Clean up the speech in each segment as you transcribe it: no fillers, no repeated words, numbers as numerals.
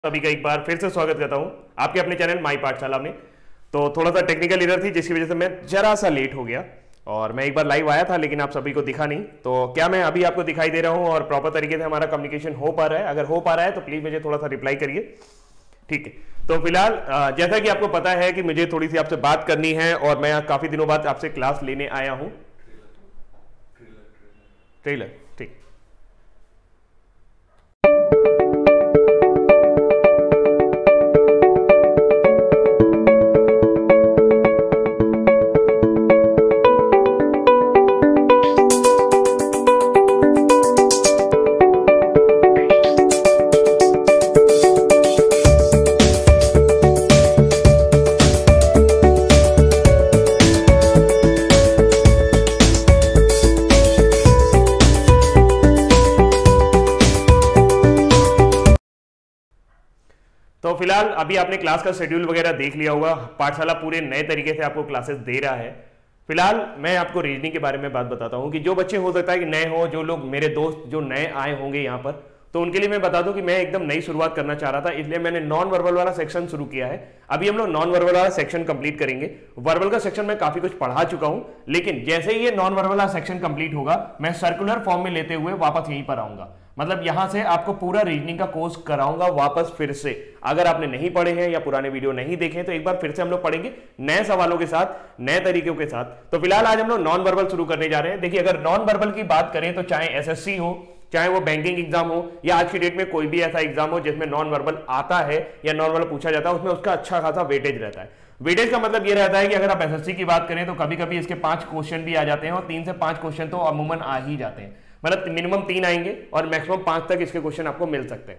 सभी का एक बार फिर से स्वागत करता हूं आपके अपने चैनल माई पाठशाला में। तो थोड़ा सा टेक्निकल एरर थी जिसकी वजह से मैं जरा सा लेट हो गया और मैं एक बार लाइव आया था लेकिन आप सभी को दिखा नहीं। तो क्या मैं अभी आपको दिखाई दे रहा हूं और प्रॉपर तरीके से हमारा कम्युनिकेशन हो पा रहा है? अगर हो पा रहा है तो प्लीज मुझे थोड़ा सा रिप्लाई करिए। ठीक है, तो फिलहाल जैसा कि आपको पता है कि मुझे थोड़ी सी आपसे बात करनी है और मैं काफी दिनों बाद आपसे क्लास लेने आया हूं। ट्रेलर, ठीक। तो फिलहाल अभी आपने क्लास का शेड्यूल वगैरह देख लिया होगा। पाठशाला पूरे नए तरीके से आपको क्लासेस दे रहा है। फिलहाल मैं आपको रीजनिंग के बारे में बात बताता हूं कि जो बच्चे हो सकता है कि नए हो, जो लोग मेरे दोस्त जो नए आए होंगे यहाँ पर, तो उनके लिए मैं बता दूं कि मैं एकदम नई शुरुआत करना चाह रहा था, इसलिए मैंने नॉन वर्बल वाला सेक्शन शुरू किया है। अभी हम लोग नॉन वर्बल वाला सेक्शन कंप्लीट करेंगे। वर्बल का सेक्शन मैं काफी कुछ पढ़ा चुका हूं, लेकिन जैसे ही ये नॉन वर्बल वाला सेक्शन कंप्लीट होगा मैं सर्कुलर फॉर्म में लेते हुए वापस यहीं पर आऊंगा। मतलब यहां से आपको पूरा रीजनिंग का कोर्स कराऊंगा वापस फिर से। अगर आपने नहीं पढ़े हैं या पुराने वीडियो नहीं देखे तो एक बार फिर से हम लोग पढ़ेंगे नए सवालों के साथ, नए तरीकों के साथ। तो फिलहाल आज हम लोग नॉन वर्बल शुरू करने जा रहे हैं। देखिए, अगर नॉन वर्बल की बात करें तो चाहे एसएससी हो, चाहे वो बैंकिंग एग्जाम हो, या आज की डेट में कोई भी ऐसा एग्जाम हो जिसमें नॉन वर्बल आता है या नॉन वर्बल पूछा जाता है, उसमें उसका अच्छा खासा वेटेज रहता है। वेटेज का मतलब ये रहता है कि अगर आप एसएससी की बात करें तो कभी कभी इसके 5 क्वेश्चन भी आ जाते हैं और 3 से 5 क्वेश्चन तो अमूमन आ ही जाते हैं। मतलब मिनिमम 3 आएंगे और मैक्सिमम 5 तक इसके क्वेश्चन आपको मिल सकते हैं।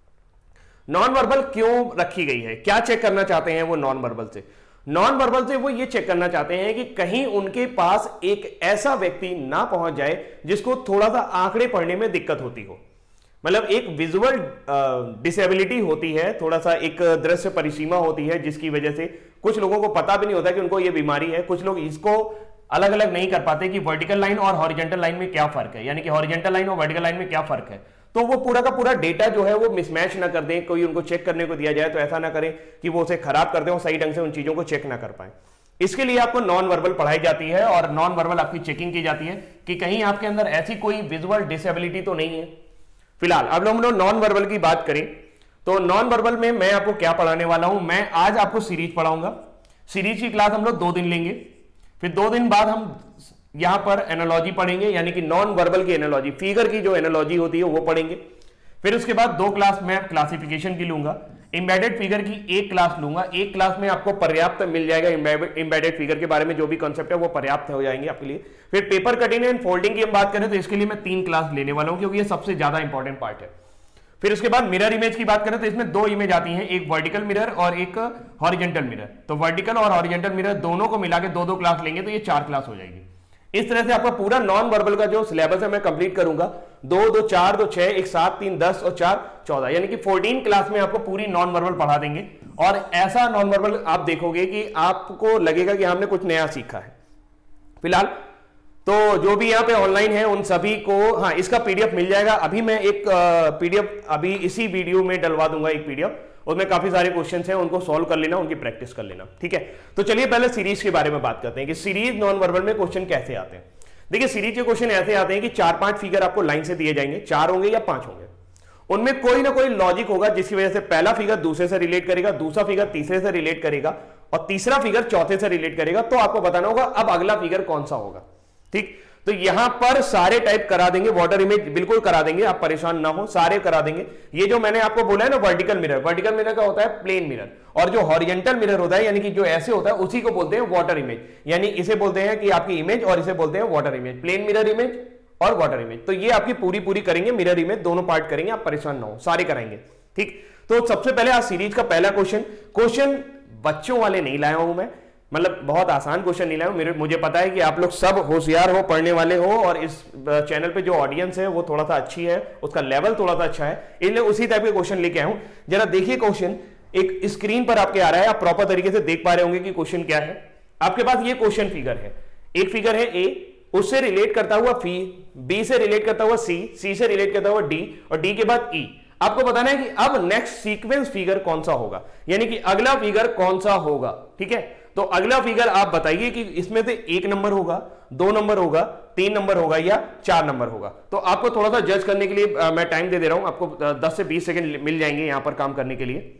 नॉन वर्बल क्यों रखी गई है, क्या चेक करना चाहते हैं वो नॉन वर्बल से? नॉन वर्बल से वो ये चेक करना चाहते हैं कि कहीं उनके पास एक ऐसा व्यक्ति ना पहुंच जाए जिसको थोड़ा सा आंकड़े पढ़ने में दिक्कत होती हो। मतलब एक विजुअल डिसेबिलिटी होती है, थोड़ा सा एक दृश्य परिसीमा होती है, जिसकी वजह से कुछ लोगों को पता भी नहीं होता कि उनको ये बीमारी है। कुछ लोग इसको अलग अलग नहीं कर पाते कि वर्टिकल लाइन और हॉरिजॉन्टल लाइन में क्या फर्क है, यानी कि हॉरिजॉन्टल लाइन और वर्टिकल लाइन में क्या फर्क है। तो वो पूरा का पूरा डेटा जो है वो मिसमैच ना कर दें, कोई उनको चेक करने को दिया जाए तो ऐसा ना करें कि वो उसे खराब कर दें और सही ढंग से उन चीजों को चेक ना कर पाए। इसके लिए आपको नॉन वर्बल पढ़ाई जाती है और नॉन वर्बल आपकी चेकिंग की जाती है कि कहीं आपके अंदर ऐसी कोई विजुअल डिसेबिलिटी तो नहीं है। फिलहाल अब हम लोग नॉन वर्बल की बात करें तो नॉन वर्बल में मैं आपको क्या पढ़ाने वाला हूं, मैं आज आपको सीरीज पढ़ाऊंगा। सीरीज की क्लास हम लोग 2 दिन लेंगे, फिर 2 दिन बाद हम यहां पर एनालॉजी पढ़ेंगे, यानी कि नॉन वर्बल की एनालॉजी, फिगर की जो एनालॉजी होती है वो पढ़ेंगे। फिर उसके बाद 2 क्लास मैं क्लासिफिकेशन की लूंगा, एम्बेडेड फिगर की 1 क्लास लूंगा। 1 क्लास में आपको पर्याप्त मिल जाएगा एम्बेडेड फिगर के बारे में जो भी कॉन्सेप्ट है वो पर्याप्त हो जाएंगे आपके लिए। फिर पेपर कटिंग एंड फोल्डिंग की हम बात करें तो इसके लिए मैं 3 क्लास लेने वाला हूं क्योंकि ये सबसे ज्यादा इंपॉर्टेंट पार्ट है। फिर उसके बाद मिरर इमेज की बात करें तो इसमें 2 इमेज आती हैं, एक वर्टिकल मिरर और एक हॉरिजॉन्टल मिरर। तो वर्टिकल और हॉरिजॉन्टल मिरर दोनों को मिला के 2-2 क्लास लेंगे तो ये 4 क्लास हो जाएगी। इस तरह से आपका पूरा नॉन वर्बल का जो सिलेबस है मैं कंप्लीट करूंगा। 2, 2, 4, 2, 6, 1, 7, 3, 10 और 4, 14, यानी कि 14 क्लास में आपको पूरी नॉन वर्बल पढ़ा देंगे। और ऐसा नॉन वर्बल आप देखोगे कि आपको लगेगा कि हमने कुछ नया सीखा है। फिलहाल तो जो भी यहाँ पे ऑनलाइन है उन सभी को, हाँ, इसका पीडीएफ मिल जाएगा। अभी मैं एक पीडीएफ अभी इसी वीडियो में डलवा दूंगा, एक पीडीएफ, उसमें काफी सारे क्वेश्चंस हैं, उनको सॉल्व कर लेना, उनकी प्रैक्टिस कर लेना। ठीक है, तो चलिए पहले सीरीज के बारे में बात करते हैं कि सीरीज नॉन वर्बल में क्वेश्चन कैसे आते हैं। देखिए, सीरीज के क्वेश्चन ऐसे आते हैं कि 4-5 फिगर आपको लाइन से दिए जाएंगे, 4 होंगे या 5 होंगे। उनमें कोई ना कोई लॉजिक होगा जिसकी वजह से पहला फिगर दूसरे से रिलेट करेगा, दूसरा फिगर तीसरे से रिलेट करेगा और तीसरा फिगर चौथे से रिलेट करेगा। तो आपको बताना होगा अब अगला फिगर कौन सा होगा। ठीक, तो यहां पर सारे टाइप करा देंगे, वाटर इमेज बिल्कुल करा देंगे, आप परेशान ना हो, सारे करा देंगे। ये जो मैंने आपको बोला है ना वर्टिकल मिरर, वर्टिकल मिरर का होता है प्लेन मिरर, और जो हॉरिजॉन्टल मिरर होता है यानी कि जो ऐसे होता है उसी को बोलते हैं वाटर इमेज। यानी इसे बोलते हैं कि आपकी इमेज और इसे बोलते हैं water image, plane mirror image और वाटर इमेज। तो ये आपकी पूरी करेंगे, मिरर इमेज दोनों पार्ट करेंगे, आप परेशान ना हो, सारे कराएंगे। ठीक, तो सबसे पहले आज सीरीज का पहला क्वेश्चन बच्चों वाले नहीं लाया हूं मैं, मतलब बहुत आसान क्वेश्चन नहीं लाया हूं। मुझे पता है कि आप लोग सब होशियार हो, पढ़ने वाले हो, और इस चैनल पे जो ऑडियंस है वो थोड़ा सा अच्छी है, उसका लेवल थोड़ा सा अच्छा है, इसलिए उसी टाइप के क्वेश्चन लेके आया हूं। जरा देखिए, क्वेश्चन एक स्क्रीन पर आपके आ रहा है, आप प्रॉपर तरीके से देख पा रहे होंगे कि क्वेश्चन क्या है। आपके पास ये क्वेश्चन फिगर है, एक फिगर है ए, उससे रिलेट करता हुआ बी से रिलेट करता हुआ सी से रिलेट करता हुआ डी और डी के बाद ई। आपको बताना है कि अब नेक्स्ट सीक्वेंस फिगर कौन सा होगा, यानी कि अगला फिगर कौन सा होगा। ठीक है, तो अगला फिगर आप बताइए कि इसमें से 1 नंबर होगा, 2 नंबर होगा, 3 नंबर होगा या 4 नंबर होगा। तो आपको थोड़ा सा जज करने के लिए मैं टाइम दे रहा हूं, आपको 10 से 20 सेकंड मिल जाएंगे यहां पर काम करने के लिए।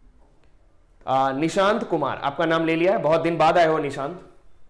निशांत कुमार, आपका नाम ले लिया है, बहुत दिन बाद आए हो निशांत।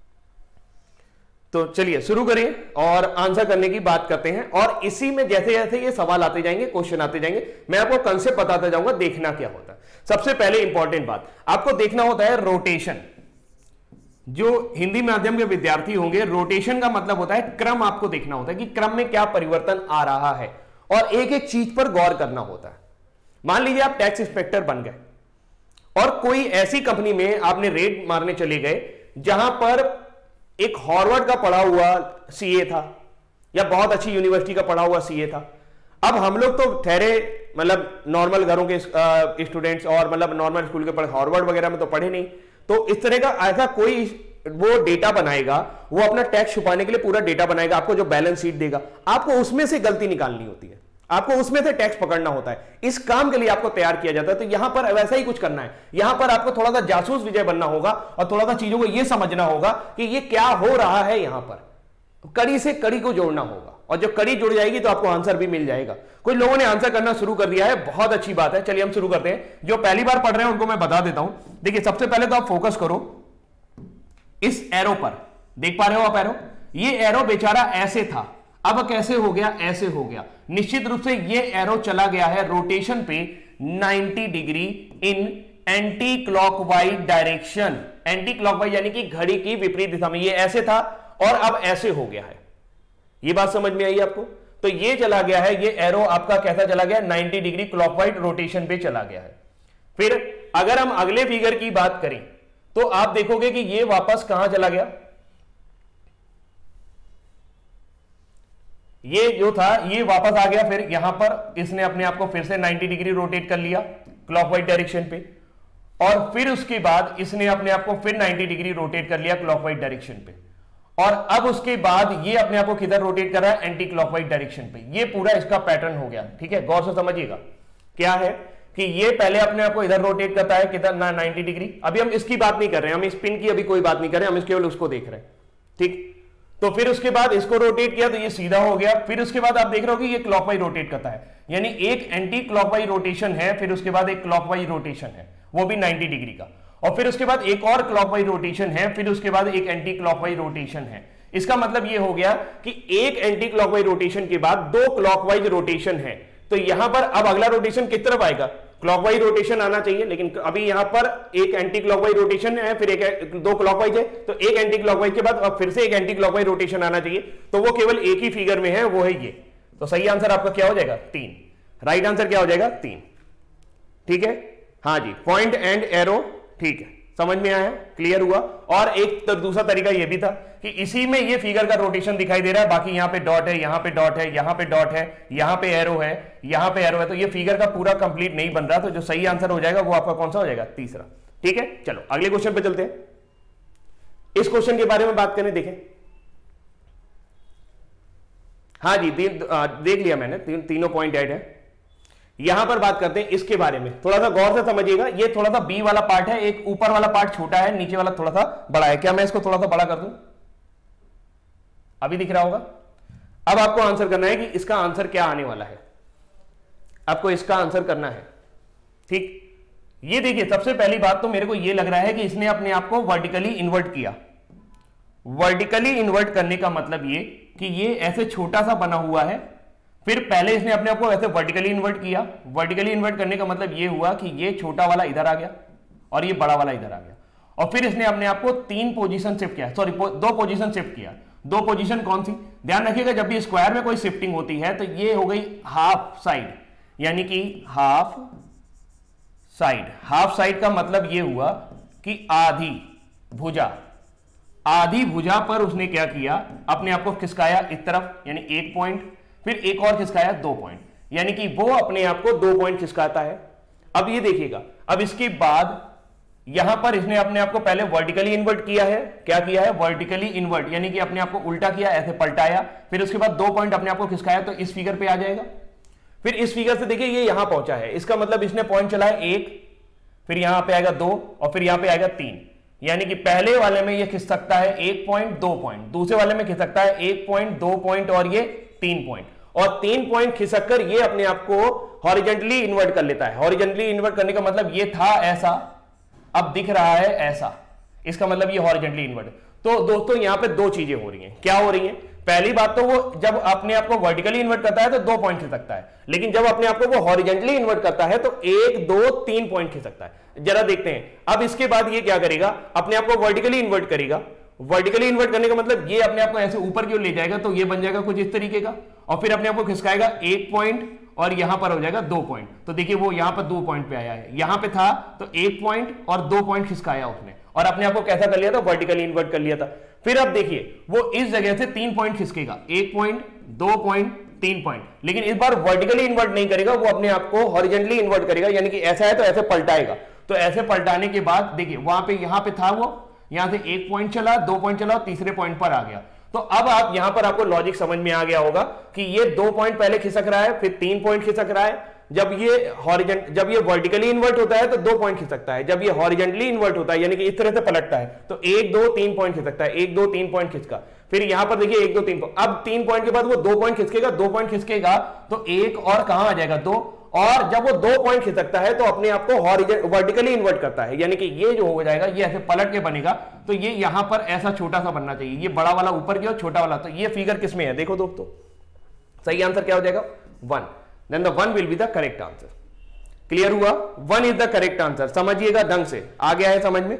तो चलिए शुरू करें और आंसर करने की बात करते हैं। और इसी में जैसे जैसे ये सवाल आते जाएंगे, क्वेश्चन आते जाएंगे, मैं आपको कंसेप्ट बताता जाऊंगा, देखना क्या होता है। सबसे पहले इंपॉर्टेंट बात आपको देखना होता है रोटेशन। जो हिंदी माध्यम के विद्यार्थी होंगे, रोटेशन का मतलब होता है क्रम, आपको देखना होता है कि क्रम में क्या परिवर्तन आ रहा है और एक एक चीज पर गौर करना होता है। मान लीजिए आप टैक्स इंस्पेक्टर बन गए और कोई ऐसी कंपनी में आपने रेड मारने चले गए जहां पर एक हार्वर्ड का पढ़ा हुआ सीए था या बहुत अच्छी यूनिवर्सिटी का पढ़ा हुआ सीए था। अब हम लोग तो ठहरे मतलब नॉर्मल घरों के स्टूडेंट्स और मतलब नॉर्मल स्कूल के पढ़े, हार्वर्ड वगैरह में तो पढ़े नहीं। तो इस तरह का ऐसा कोई वो डेटा बनाएगा, वो अपना टैक्स छुपाने के लिए पूरा डेटा बनाएगा, आपको जो बैलेंस शीट देगा, आपको उसमें से गलती निकालनी होती है, आपको उसमें से टैक्स पकड़ना होता है। इस काम के लिए आपको तैयार किया जाता है। तो यहां पर वैसा ही कुछ करना है, यहां पर आपको थोड़ा सा जासूस विजय बनना होगा और थोड़ा सा चीजों को यह समझना होगा कि ये क्या हो रहा है। यहां पर कड़ी से कड़ी को जोड़ना होगा और जब कड़ी जुड़ जाएगी तो आपको आंसर भी मिल जाएगा। कुछ लोगों ने आंसर करना शुरू कर दिया है, बहुत अच्छी बात है। चलिए हम शुरू करते हैं। जो पहली बार पढ़ रहे हैं उनको मैं बता देता हूं। देखिए सबसे पहले तो आप फोकस करो इस एरो पर, देख पा रहे हो आप एरो? ये एरो बेचारा ऐसे था, अब कैसे हो गया? ऐसे हो गया। निश्चित रूप से ये एरो चला गया है रोटेशन पे 90 degree in anti clockwise direction. Anti clockwise यानी कि घड़ी की विपरीत दिशा में। ये ऐसे था और अब ऐसे हो गया है। ये बात समझ में आई आपको? तो ये चला गया है, ये एरो आपका कैसा चला गया? 90 डिग्री क्लॉकवाइज रोटेशन पे चला गया है। फिर अगर हम अगले फिगर की बात करें तो आप देखोगे कि ये वापस कहां चला गया? ये जो था ये वापस आ गया, फिर यहां पर इसने अपने आप को फिर से 90 डिग्री रोटेट कर लिया क्लॉकवाइज डायरेक्शन पे, और फिर उसके बाद इसने अपने आप को फिर 90 डिग्री रोटेट कर लिया क्लॉकवाइज डायरेक्शन पे, और अब उसके बाद ये अपने आप को किधर रोटेट कर रहा है? एंटी क्लॉकवाइज डायरेक्शन पे। ये पूरा इसका पैटर्न हो गया। ठीक है, गौर से समझिएगा क्या है कि ये पहले अपने आप को इधर रोटेट करता है किधर ना 90 डिग्री। अभी हम इसकी बात नहीं कर रहे हैं, हम स्पिन की अभी कोई बात नहीं कर रहे हैं, हम केवल उसको देख रहे हैं। ठीक, तो फिर उसके बाद इसको रोटेट किया तो ये सीधा हो गया। फिर उसके बाद आप देख रहे हो कि ये क्लॉकवाइज रोटेट करता है, यानी एक एंटी क्लॉकवाइज रोटेशन है, फिर उसके बाद एक क्लॉकवाइज रोटेशन है, वो भी 90 डिग्री का, और फिर उसके बाद एक और क्लॉकवाइज रोटेशन है, फिर उसके बाद एक एंटी क्लॉकवाइज रोटेशन है। इसका मतलब ये हो गया कि एक एंटी क्लॉकवाइज रोटेशन के बाद 2 क्लॉकवाइज रोटेशन है। तो यहां पर अब अगला रोटेशन किस तरफ आएगा? क्लॉकवाइज रोटेशन आना चाहिए, लेकिन अभी यहां पर एक एंटी क्लॉकवाइज रोटेशन है, फिर एक 2 क्लॉकवाइज है, तो एक एंटी क्लॉकवाइज के बाद फिर से एक एंटी क्लॉकवाइज रोटेशन आना चाहिए। तो वो केवल एक ही फिगर में है, वो है ये। तो सही आंसर आपका क्या हो जाएगा? 3। राइट आंसर क्या हो जाएगा? 3। ठीक है, हाँ जी, पॉइंट एंड एरो। ठीक है, समझ में आया? क्लियर हुआ? और एक तो दूसरा तरीका यह भी था कि इसी में ये फिगर का रोटेशन दिखाई दे रहा है, बाकी यहां पे डॉट है, यहां पे डॉट है, यहां पे डॉट है, यहां पे एरो है, यहां पे एरो है, तो ये फिगर का पूरा कंप्लीट नहीं बन रहा। तो जो सही आंसर हो जाएगा वो आपका कौन सा हो जाएगा? तीसरा। ठीक है, चलो अगले क्वेश्चन पे चलते हैं। इस क्वेश्चन के बारे में बात करें, देखें। हाँ जी, देख लिया मैंने, तीनों पॉइंट ऐड है। यहां पर बात करते हैं इसके बारे में, थोड़ा सा गौर से समझिएगा। ये थोड़ा सा बी वाला पार्ट है, एक ऊपर वाला पार्ट छोटा है, नीचे वाला थोड़ा सा बड़ा है। क्या मैं इसको थोड़ा सा बड़ा कर दूं? अभी दिख रहा होगा? अब आपको आंसर करना है कि इसका आंसर क्या आने वाला है, आपको इसका आंसर करना है। ठीक, ये देखिए, सबसे पहली बात तो मेरे को ये लग रहा है कि इसने अपने आप को वर्टिकली इन्वर्ट किया। वर्टिकली इन्वर्ट करने का मतलब ये कि ये ऐसे छोटा सा बना हुआ है, फिर पहले इसने अपने आप को ऐसे वर्टिकली इन्वर्ट किया। वर्टिकली इन्वर्ट करने का मतलब ये हुआ कि ये छोटा वाला इधर आ गया और ये बड़ा वाला इधर आ गया, और फिर इसने अपने आप को 3 पोजीशन शिफ्ट किया, सॉरी 2 पोजीशन शिफ्ट किया। 2 पोजीशन कौन सी? ध्यान रखिएगा, जब भी स्क्वायर में कोई शिफ्टिंग होती है तो ये हो गई हाफ साइड, यानी कि हाफ साइड। हाफ साइड का मतलब ये हुआ कि आधी भुजा, आधी भुजा पर उसने क्या किया? अपने आप को खिसकाया इस तरफ, यानी 1 पॉइंट, फिर एक और खिसकाया 2 पॉइंट, यानी कि वो अपने आप को 2 पॉइंट खिसकाता है। अब ये देखिएगा, अब इसके बाद यहां पर इसने अपने आप को पहले वर्टिकली इन्वर्ट किया है। क्या किया है? वर्टिकली इन्वर्ट, यानी कि अपने आप को उल्टा किया, ऐसे पलटाया, फिर उसके बाद 2 पॉइंट अपने आप को खिसकाया, तो इस फिगर पे आ जाएगा। फिर इस फिगर से देखिए ये यहां पहुंचा है, इसका मतलब इसने पॉइंट चला है 1, फिर यहां पे आएगा 2 और फिर यहां पे आएगा 3, यानी कि पहले वाले में ये खिंच सकता है 1 पॉइंट 2 पॉइंट, दूसरे वाले में खिंच सकता है 1 पॉइंट 2 पॉइंट और ये 3 पॉइंट, और 3 पॉइंट खिसक कर ये अपने आप को हॉरिजेंटली इन्वर्ट कर लेता है। हॉरिजेंटली इन्वर्ट करने का मतलब ये था ऐसा, अब दिख रहा है ऐसा, इसका मतलब ये हॉरिजेंटली इन्वर्ट। तो दोस्तों यहां पे दो चीजें हो रही हैं। क्या हो रही हैं? पहली बात तो वो जब अपने आप को वर्टिकली इन्वर्ट करता है तो 2 पॉइंट खिसकता है, लेकिन जब अपने आप को वो हॉरिजेंटली इन्वर्ट करता है तो 1 2 3 पॉइंट खिसकता है। जरा देखते हैं अब इसके बाद ये क्या करेगा, अपने आप को वर्टिकली इन्वर्ट करेगा। वर्टिकली इन्वर्ट करने का मतलब ये अपने आप को ऐसे ऊपर की ओर ले जाएगा, तो ये बन जाएगा कुछ इस तरीके का, और फिर अपने आप को खिसकाएगा 1 पॉइंट और यहां पर हो जाएगा 2 पॉइंट। तो देखिए वो यहां पर 2 पॉइंट पे आया है, यहां पे था तो 1 पॉइंट और 2 पॉइंट खिसकाया उसने, और अपने आप को कैसा कर लिया था, वर्टिकली इन्वर्ट कर लिया था। फिर अब देखिए वो इस जगह से 3 पॉइंट खिसकेगा, 1 पॉइंट 2 पॉइंट 3 पॉइंट, लेकिन इस बार वर्टिकली इन्वर्ट नहीं करेगा, वो अपने आप को हॉरिजेंटली इन्वर्ट करेगा, यानी कि ऐसा है तो ऐसे पलटाएगा। तो ऐसे पलटाने के बाद देखिए वहां पे यहां पे था वो, यहां से 1 पॉइंट चला, 2 पॉइंट चला और तीसरे पॉइंट पर आ गया। तो अब आप यहां पर आपको लॉजिक समझ में आ गया होगा कि ये 2 पॉइंट पहले खिसक रहा है, फिर 3 पॉइंट खिसक रहा है। जब ये वर्टिकली इन्वर्ट होता है तो 2 पॉइंट खिसकता है, जब ये हॉरिजेंटली इन्वर्ट होता है यानी कि इस तरह से पलटता है तो 1 2 3 पॉइंट खिसकता है, 1 2 3 पॉइंट खिसका। फिर यहां पर देखिए 1 2 3 पॉइंट, अब 3 पॉइंट के बाद वो 2 पॉइंट खिसकेगा, 2 पॉइंट खिसकेगा तो 1 और कहां आ जाएगा 2, और जब वो 2 पॉइंट खिसकता है तो अपने आप को वर्टिकली इन्वर्ट करता है, यानी कि ये जो हो जाएगा ये ऐसे पलट के बनेगा। तो ये यहां पर ऐसा छोटा सा बनना चाहिए, ये बड़ा वाला ऊपर की और छोटा वाला। तो ये फिगर किसमें है देखो दोस्तों, सही आंसर क्या हो जाएगा 1, then the 1 will be the correct answer. Clear हुआ? 1 इज द करेक्ट आंसर। समझिएगा ढंग से, आ गया है समझ में?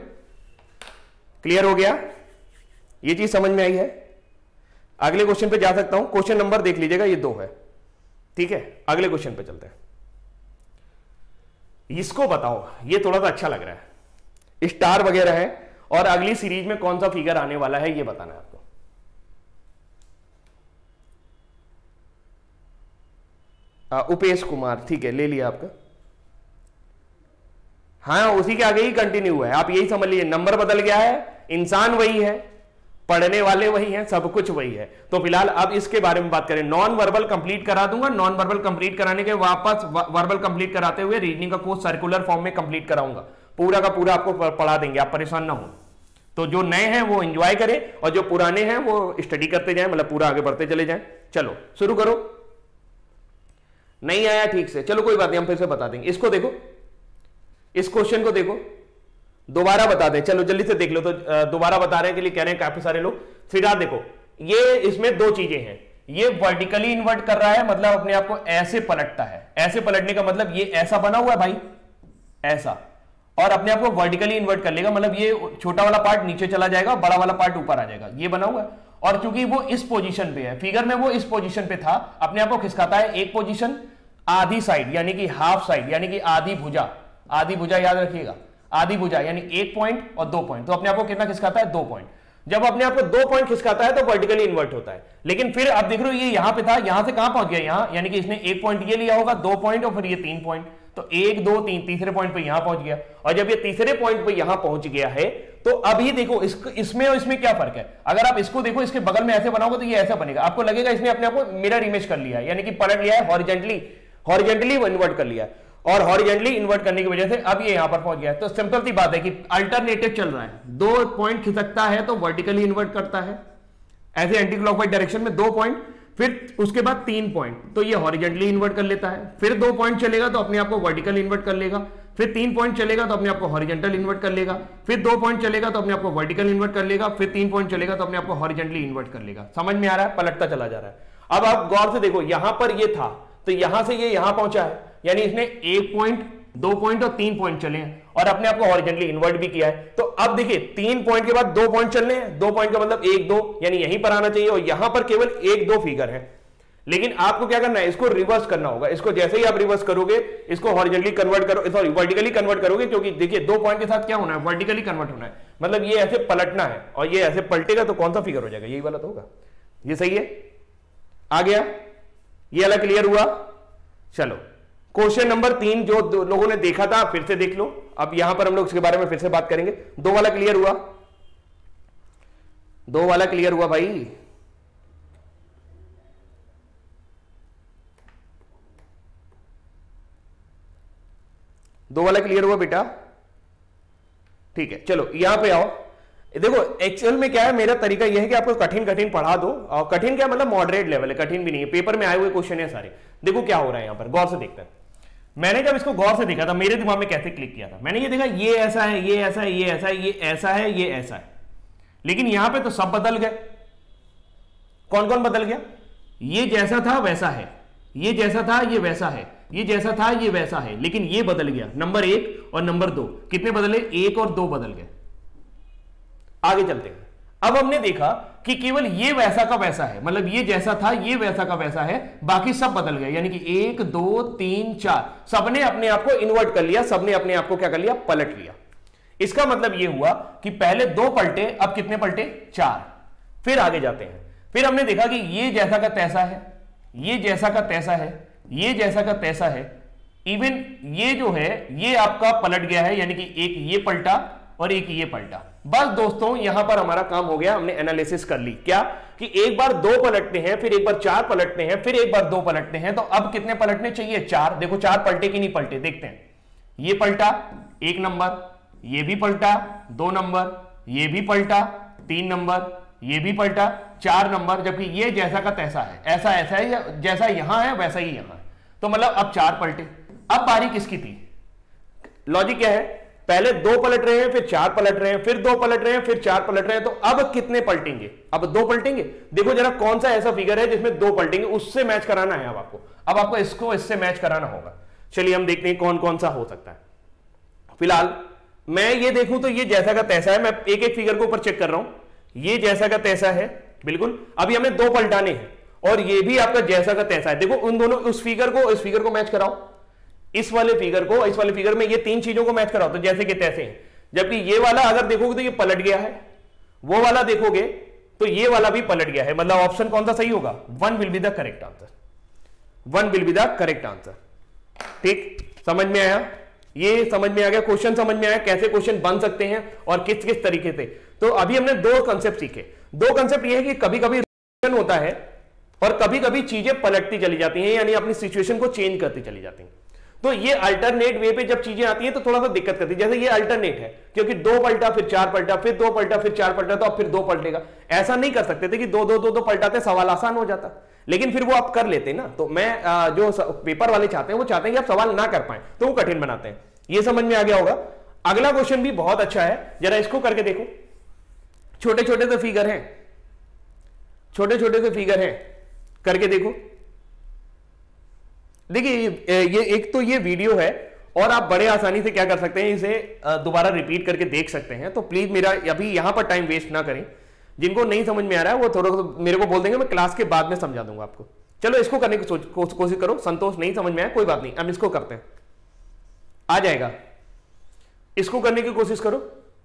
क्लियर हो गया? ये चीज समझ में आई है? अगले क्वेश्चन पे जा सकता हूं, क्वेश्चन नंबर देख लीजिएगा, ये 2 है, ठीक है। अगले क्वेश्चन पे चलते हैं। इसको बताओ, ये थोड़ा सा अच्छा लग रहा है, स्टार वगैरह है, और अगली सीरीज में कौन सा फिगर आने वाला है ये बताना है आपको। उपेश कुमार, ठीक है, ले लिया आपका। हाँ, उसी के आगे ही कंटिन्यू हुआ है, आप यही समझ लीजिए, नंबर बदल गया है, इंसान वही है, पढ़ने वाले वही हैं, सब कुछ वही है। तो फिलहाल अब इसके बारे में बात करें। नॉन वर्बल कंप्लीट करा दूंगा, नॉन वर्बल कंप्लीट कराने के वापस वर्बल कंप्लीट कराते हुए रीजनिंग का कोर्स सर्कुलर फॉर्म में कंप्लीट कराऊंगा, पूरा का पूरा आपको पढ़ा देंगे, आप परेशान ना हो। तो जो नए हैं वो एंजॉय करें और जो पुराने हैं वो स्टडी करते जाएं, मतलब पूरा आगे बढ़ते चले जाएं। चलो शुरू करो। नहीं आया ठीक से, चलो कोई बात नहीं, हम फिर से बता देंगे। इसको देखो, इस क्वेश्चन को देखो, दोबारा बता दें, चलो जल्दी से देख लो। तो दोबारा बता रहे हैं के लिए कह रहे हैं काफी सारे लोग। फिर आप देखो, ये इसमें 2 चीजें हैं, ये वर्टिकली इन्वर्ट कर रहा है, मतलब अपने आप को ऐसे पलटता है। ऐसे पलटने का मतलब ये ऐसा बना हुआ है भाई, ऐसा, और अपने आप को वर्टिकली इन्वर्ट कर लेगा, मतलब ये छोटा वाला पार्ट नीचे चला जाएगा, बड़ा वाला पार्ट ऊपर आ जाएगा, ये बना हुआ है। और चूंकि वो इस पोजीशन पे है, फिगर में वो इस पोजीशन पे था, अपने आप को खिसकाता है एक पोजीशन, आधी साइड यानी कि हाफ साइड, यानी कि आधी भुजा, आधी भुजा याद रखिएगा, आधी भुजा यानी 1 पॉइंट और 2 पॉइंट, तो अपने आप को कितना खिसकाता है 2 पॉइंट। जब अपने आप को 2 पॉइंट खिसकाता है तो वर्टिकली इन्वर्ट होता है। लेकिन फिर आप देख रहे हो ये यहां पे था, यहां से कहां पहुंच गया, यहां, यानी कि इसने 1 पॉइंट ये लिया होगा, 2 पॉइंट और फिर ये 3 पॉइंट, तो 1 2 3 तीसरे पॉइंट पे यहां पहुंच गया। और जब ये तीसरे पॉइंट पे यहां पहुंच गया है तो अभी देखो इसमें और इसमें क्या फर्क है। अगर आप इसको देखो, इसके बगल में ऐसे बनाओगे तो ये ऐसा बनेगा, आपको लगेगा इसने अपने आप को मिरर इमेज कर लिया है, यानी कि पलट लिया है, हॉरिजेंटली इन्वर्ट कर लिया है, और हॉरिजेंटली इन्वर्ट करने की वजह से अब ये यहां पर पहुंच गया है। तो सिंपल सी बात है कि अल्टरनेटिव चल रहा है, 2 पॉइंट खिसकता है तो वर्टिकली इन्वर्ट करता है, ऐसे एंटी क्लॉकवाइज डायरेक्शन में 2 पॉइंट, फिर उसके बाद 3 पॉइंट, तो ये हॉरिजेंटली इन्वर्ट कर लेता है, फिर 2 पॉइंट चलेगा तो अपने आप को वर्टिकल इन्वर्ट कर लेगा, फिर 3 पॉइंट चलेगा तो अपने आप को हॉरिजेंटल इन्वर्ट कर लेगा, फिर 2 पॉइंट चलेगा तो अपने आप को वर्टिकल इन्वर्ट कर लेगा, फिर 3 पॉइंट चलेगा तो अपने आप को हॉरिजेंटली इन्वर्ट कर लेगा। समझ में आ रहा है? पलटता चला जा रहा है। अब आप गौर से देखो, यहां पर ये था तो यहां से ये यहां पहुंचा है, यानी इसने 1 पॉइंट 2 पॉइंट और 3 पॉइंट चले हैं और अपने आप को हॉरिजेंटली इन्वर्ट भी किया है। तो अब देखिए 3 पॉइंट के बाद 2 पॉइंट चलने हैं, 2 पॉइंट का मतलब 1 2, यानी यहीं पर आना चाहिए, और यहां पर केवल 1 2 फिगर है। लेकिन आपको क्या करना है, इसको रिवर्स करना होगा। इसको जैसे ही आप रिवर्स करोगे, इसको हॉरिजेंटली कन्वर्ट करो, सॉरी वर्टिकली कन्वर्ट करोगे, क्योंकि देखिए 2 पॉइंट के साथ क्या होना है, वर्टिकली कन्वर्ट होना है, मतलब ये ऐसे पलटना है और ये ऐसे पलटेगा तो कौन सा फिगर हो जाएगा, यही वाला तो होगा। ये सही है? आ गया? ये वाला क्लियर हुआ? चलो क्वेश्चन नंबर 3 जो लोगों ने देखा था फिर से देख लो। अब यहां पर हम लोग इसके बारे में फिर से बात करेंगे। 2 वाला क्लियर हुआ? 2 वाला क्लियर हुआ भाई? 2 वाला क्लियर हुआ बेटा? ठीक है, चलो यहां पे आओ। देखो एक्सेल में क्या है, मेरा तरीका यह है कि आपको कठिन कठिन पढ़ा दो, और कठिन क्या मतलब मॉडरेट लेवल है, कठिन भी नहीं है, पेपर में आए हुए क्वेश्चन है सारे। देखो क्या हो रहा है यहां पर, गौर से देखते हैं। मैंने जब इसको गौर से देखा था, मेरे दिमाग में कैसे क्लिक किया था, मैंने ये देखा ये ऐसा है, ये ऐसा है, ये ऐसा है, ये ऐसा है, ये ऐसा है, लेकिन यहां पे तो सब बदल गए। कौन कौन बदल गया? ये जैसा था वैसा है, ये जैसा था ये वैसा है, ये जैसा था ये वैसा है, लेकिन ये बदल गया। नंबर 1 और नंबर 2 कितने बदले? 1 और 2 बदल गए। आगे चलते हैं। अब हमने देखा कि केवल ये वैसा का वैसा है, मतलब ये जैसा था ये वैसा का वैसा है, बाकी सब बदल गए। यानी कि 1 2 3 4 सबने अपने आप को इन्वर्ट कर लिया, सबने अपने आप को क्या कर लिया? पलट लिया। इसका मतलब ये हुआ कि पहले 2 पलटे, अब कितने पलटे? 4। फिर आगे जाते हैं। फिर हमने देखा कि ये जैसा का तैसा है, ये जैसा का तैसा है, ये जैसा का तैसा है, इवन ये जो है ये आपका पलट गया है, यानी कि एक ये पलटा और एक ये पलटा। बस दोस्तों यहां पर हमारा काम हो गया, हमने एनालिसिस कर ली। क्या कि एक बार 2 पलटते हैं, फिर एक बार 4 पलटते हैं, फिर एक बार 2 पलटते हैं, तो अब कितने पलटने चाहिए? 4। देखो 4 पलटे कि नहीं पलटे, देखते हैं। ये पलटा 1 नंबर, ये भी पलटा 2 नंबर, ये भी पलटा 3 नंबर, ये भी पलटा 4 नंबर, जबकि ये जैसा का तैसा है, ऐसा ऐसा है, जैसा यहां है वैसा ही यहां है, तो मतलब अब 4 पलटे। अब बारी किसकी थी? लॉजिक क्या है? पहले 2 पलट रहे हैं, फिर 4 पलट रहे हैं, फिर 2 पलट रहे हैं, फिर 4 पलट रहे हैं, तो अब कितने पलटेंगे? अब 2 पलटेंगे। देखो जरा कौन सा ऐसा फिगर है जिसमें 2 पलटेंगे, उससे मैच कराना है अब आपको। अब आपको इसको इससे मैच कराना होगा। चलिए हम देखते हैं कौन कौन सा हो सकता है। फिलहाल मैं ये देखूं तो ये जैसा का तैसा है, मैं एक एक फिगर को ऊपर चेक कर रहा हूं। ये जैसा का तैसा है बिल्कुल, अभी हमें 2 पलटाने हैं, और ये भी आपका जैसा का तैसा है। देखो उन दोनों, उस फिगर को इस फिगर को मैच कराओ, इस वाले फिगर को इस वाले फिगर में, ये 3 चीजों को मैच कराओ तो जैसे कि तैसे हैं। जबकि ये वाला अगर देखोगे तो ये पलट गया है, वो वाला देखोगे तो ये वाला भी पलट गया है, मतलब ऑप्शन कौन सा सही होगा? 1 will be the correct answer. 1 will be the correct answer. ठीक, समझ में आया? ये समझ में आ गया, क्वेश्चन समझ में आया, कैसे क्वेश्चन बन सकते हैं और किस किस तरीके से। तो अभी हमने 2 कंसेप्ट सीखे। 2 कंसेप्ट ये है कि कभी कभी होता है और कभी कभी चीजें पलटती चली जाती हैं, यानी अपनी सिचुएशन को चेंज करती चली जाती हैं। तो ये अल्टरनेट वे पे जब चीजें आती हैं तो थोड़ा सा दिक्कत करती है। जैसे ये अल्टरनेट है, क्योंकि 2 पलटा फिर 4 पलटा, फिर 2 पलटा फिर 4 पलटा, तो अब फिर 2 पलटेगा। ऐसा नहीं कर सकते थे कि 2 पलटाते सवाल आसान हो जाता, लेकिन फिर वो आप कर लेते ना। तो मैं जो पेपर वाले चाहते हैं वो चाहते हैं कि आप सवाल ना कर पाए, तो वो कठिन बनाते हैं। ये समझ में आ गया होगा। अगला क्वेश्चन भी बहुत अच्छा है, जरा इसको करके देखो। छोटे छोटे से फिगर हैं, छोटे छोटे से फिगर हैं, करके देखो। देखिए ये एक तो ये वीडियो है, और आप बड़े आसानी से क्या कर सकते हैं, इसे दोबारा रिपीट करके देख सकते हैं। तो प्लीज मेरा अभी यहां पर टाइम वेस्ट ना करें। जिनको नहीं समझ में आ रहा है वो थोड़ा मेरे को बोल देंगे, मैं क्लास के बाद में समझा दूंगा आपको। चलो इसको करने की कोशिश करो। संतोष नहीं समझ में आया कोई बात नहीं, हम इसको करते हैं, आ जाएगा। इसको करने की कोशिश करो।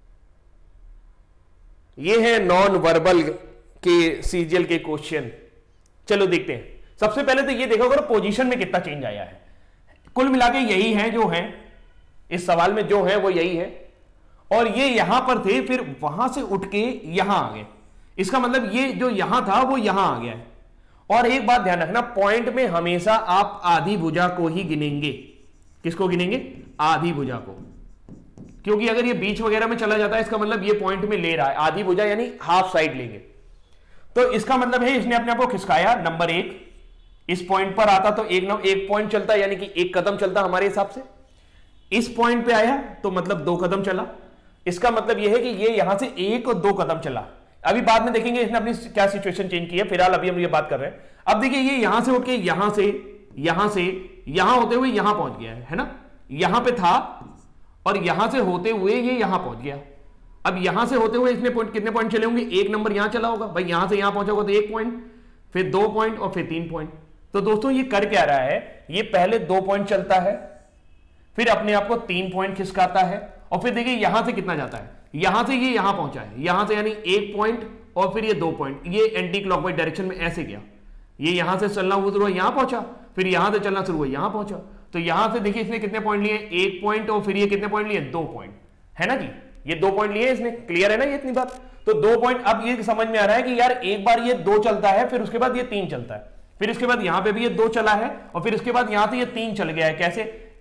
ये है नॉन वर्बल के सीजीएल के क्वेश्चन। चलो देखते हैं। सबसे पहले तो ये देखो करो पोजीशन में कितना चेंज आया है। कुल मिला के यही है जो है इस सवाल में, जो है वो यही है। और ये यहां पर थे, फिर वहां से उठ के यहां आ गए। इसका मतलब ये जो यहां था वो यहां आ गया है। और एक बात ध्यान रखना, पॉइंट में हमेशा आप आधी भुजा को ही गिनेंगे। किसको गिनेंगे? आधी भुजा को। क्योंकि अगर ये बीच वगैरह में चला जाता है, इसका मतलब ये पॉइंट में ले रहा है, आधी भुजा यानी हाफ साइड लेंगे। तो इसका मतलब है इसने अपने आप को खिसकाया। नंबर 1 इस पॉइंट पर आता तो एक पॉइंट चलता, यानी कि 1 कदम चलता हमारे हिसाब से। इस पॉइंट पे आया तो मतलब 2 कदम चला। इसका मतलब यह है कि ये यहां से 1 और 2 कदम चला। अभी बाद में देखेंगे इसने अपनी क्या सिचुएशन चेंज की है, फिलहाल अभी हम ये बात कर रहे हैं। अब देखिए ये यहां से उठ के यहां से यहां होते हुए यहां पहुंच गया है ना। यहां पे था और यहां से होते हुए ये यहां पहुंच गया। अब यहां से होते हुए इसने कितने पॉइंट चले होंगे? 1 नंबर यहां चला होगा भाई, यहां से यहां पहुंचा होगा तो 1 पॉइंट, फिर 2 पॉइंट और फिर 3 पॉइंट। तो दोस्तों ये कर क्या रहा है, ये पहले 2 पॉइंट चलता है, फिर अपने आप को 3 पॉइंट खिसकाता है, और फिर देखिए यहां से कितना जाता है, यहां से ये यहां पहुंचा है, यहां से यानी 1 पॉइंट और फिर ये 2 पॉइंट, ये एंटी क्लॉकवाइज डायरेक्शन में ऐसे गया। ये यहां से चलना शुरू हुआ यहां पहुंचा, फिर यहां से चलना शुरू हुआ यहां पहुंचा। तो यहां से देखिए इसने कितने पॉइंट लिए? 1 पॉइंट, और फिर ये कितने पॉइंट लिए? 2 पॉइंट, है ना जी। ये 2 पॉइंट लिए इसने, क्लियर है ना ये इतनी बात। तो 2 पॉइंट। अब ये समझ में आ रहा है कि यार एक बार ये 2 चलता है, फिर उसके बाद ये 3 चलता है, फिर इसके बाद यहां पे भी ये 2 चला है, और फिर इसके बाद यहां से ये 3 चल गया है। कैसे?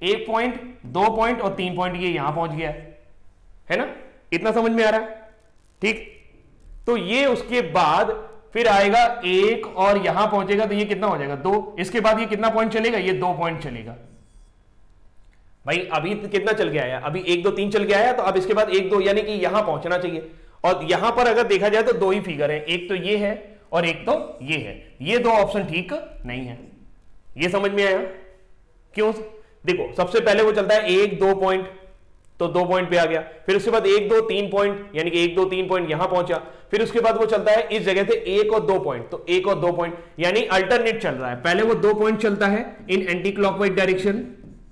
1 पॉइंट, 2 पॉइंट और 3 पॉइंट, ये यहां पहुंच गया है ना, इतना समझ में आ रहा है, ठीक। तो ये उसके बाद फिर आएगा 1 और यहां पहुंचेगा तो ये कितना हो जाएगा 2, इसके बाद ये कितना पॉइंट चलेगा, ये 2 पॉइंट चलेगा। भाई अभी कितना चल गया है, अभी 1 2 3 चल गया है, तो अब इसके बाद 1 2 यानी कि यहां पहुंचना चाहिए। और यहां पर अगर देखा जाए तो 2 ही फिगर है, एक तो ये है और एक तो ये है, ये 2 ऑप्शन ठीक नहीं है। ये समझ में आया क्यों? देखो सबसे पहले वो चलता है 1 2 पॉइंट, तो 2 पॉइंट पे आ गया, फिर उसके बाद 1 2 3 पॉइंट, यानी कि 1 2 3 पॉइंट यहां पहुंचा, फिर उसके बाद वो चलता है इस जगह से 1 और 2 पॉइंट, तो 1 और 2 पॉइंट, यानी अल्टरनेट चल रहा है। पहले वो 2 पॉइंट चलता है in anti clockwise direction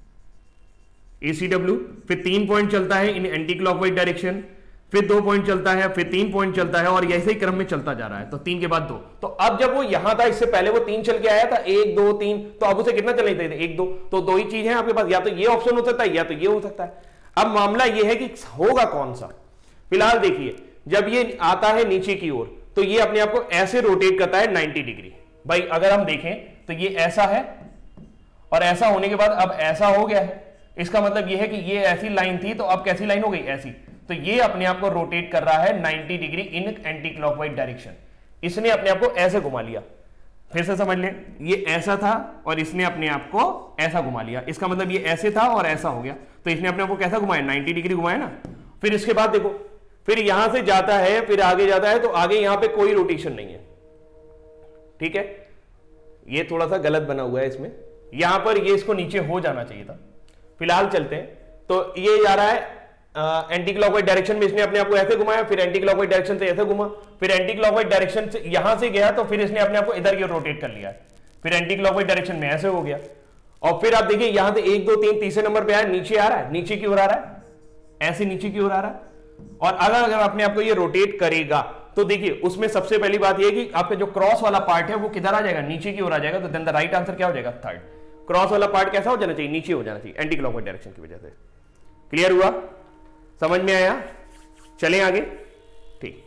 ACW, फिर 3 पॉइंट चलता है इन एंटी क्लॉकवाइज डायरेक्शन, फिर 2 पॉइंट चलता है, फिर 3 पॉइंट चलता है, और ऐसे ही क्रम में चलता जा रहा है। तो 3 के बाद 2, तो अब जब वो यहां था, इससे पहले वो 3 चल के आया था 1 2 3, तो अब उसे कितना चलने थे 1 2, तो 2 ही चीज है आपके पास, या तो ये ऑप्शन हो सकता है या तो ये हो सकता है। अब मामला ये है कि होगा कौन सा। फिलहाल देखिए जब ये आता है नीचे की ओर, तो ये अपने आप को ऐसे रोटेट करता है 90 डिग्री। भाई अगर हम देखें तो ये ऐसा है, और ऐसा होने के बाद अब ऐसा हो गया है, इसका मतलब ये है कि ये ऐसी लाइन थी, तो अब कैसी लाइन हो गई, ऐसी। तो ये अपने आप को रोटेट कर रहा है 90 degree in anti clockwise direction. इसने अपने आप को ऐसे घुमा लिया, फिर से समझ लें, ये ऐसा था और इसने अपने आप को ऐसा घुमा लिया, इसका मतलब ये ऐसे था और ऐसा हो गया, तो इसने अपने आप को कैसा घुमाया, 90 डिग्री घुमाया ना। फिर इसके बाद देखो, फिर यहां से जाता है, फिर आगे जाता है, तो आगे यहां पे कोई रोटेशन नहीं है, ठीक है। ये थोड़ा सा गलत बना हुआ है इसमें, यहां पर ये इसको नीचे हो जाना चाहिए था। फिलहाल चलते हैं, तो ये जा रहा है एंटी क्लॉकवाइज डायरेक्शन में, इसने अपने आप को ऐसे घुमाया, फिर एंटी क्लॉकवाइज डायरेक्शन से ऐसे घुमा, फिर एंटी क्लॉकवाइज डायरेक्शन से यहां से गया, तो फिर इसने अपने आप को इधर की ओर रोटेट कर लिया, फिर एंटी क्लॉकवाइज डायरेक्शन में ऐसे हो गया। और फिर आप देखिए यहां से 1 2 3 तीसरे नंबर पे आया, नीचे आ रहा है, नीचे की ओर आ रहा है, ऐसे नीचे की ओर आ रहा है। और अगर अपने आप को ये रोटेट करेगा, तो देखिए उसमें सबसे पहली बात यह कि आपका जो क्रॉस वाला पार्ट है वो किधर आ जाएगा, नीचे की ओर आ जाएगा। तो देन द राइट आंसर क्या हो जाएगा, थर्ड। क्रॉस वाला पार्ट कैसा हो जाना चाहिए, नीचे हो जाना चाहिए, एंटी क्लॉकवाइज डायरेक्शन की वजह से। क्लियर हुआ, समझ में आया? चलें आगे, ठीक।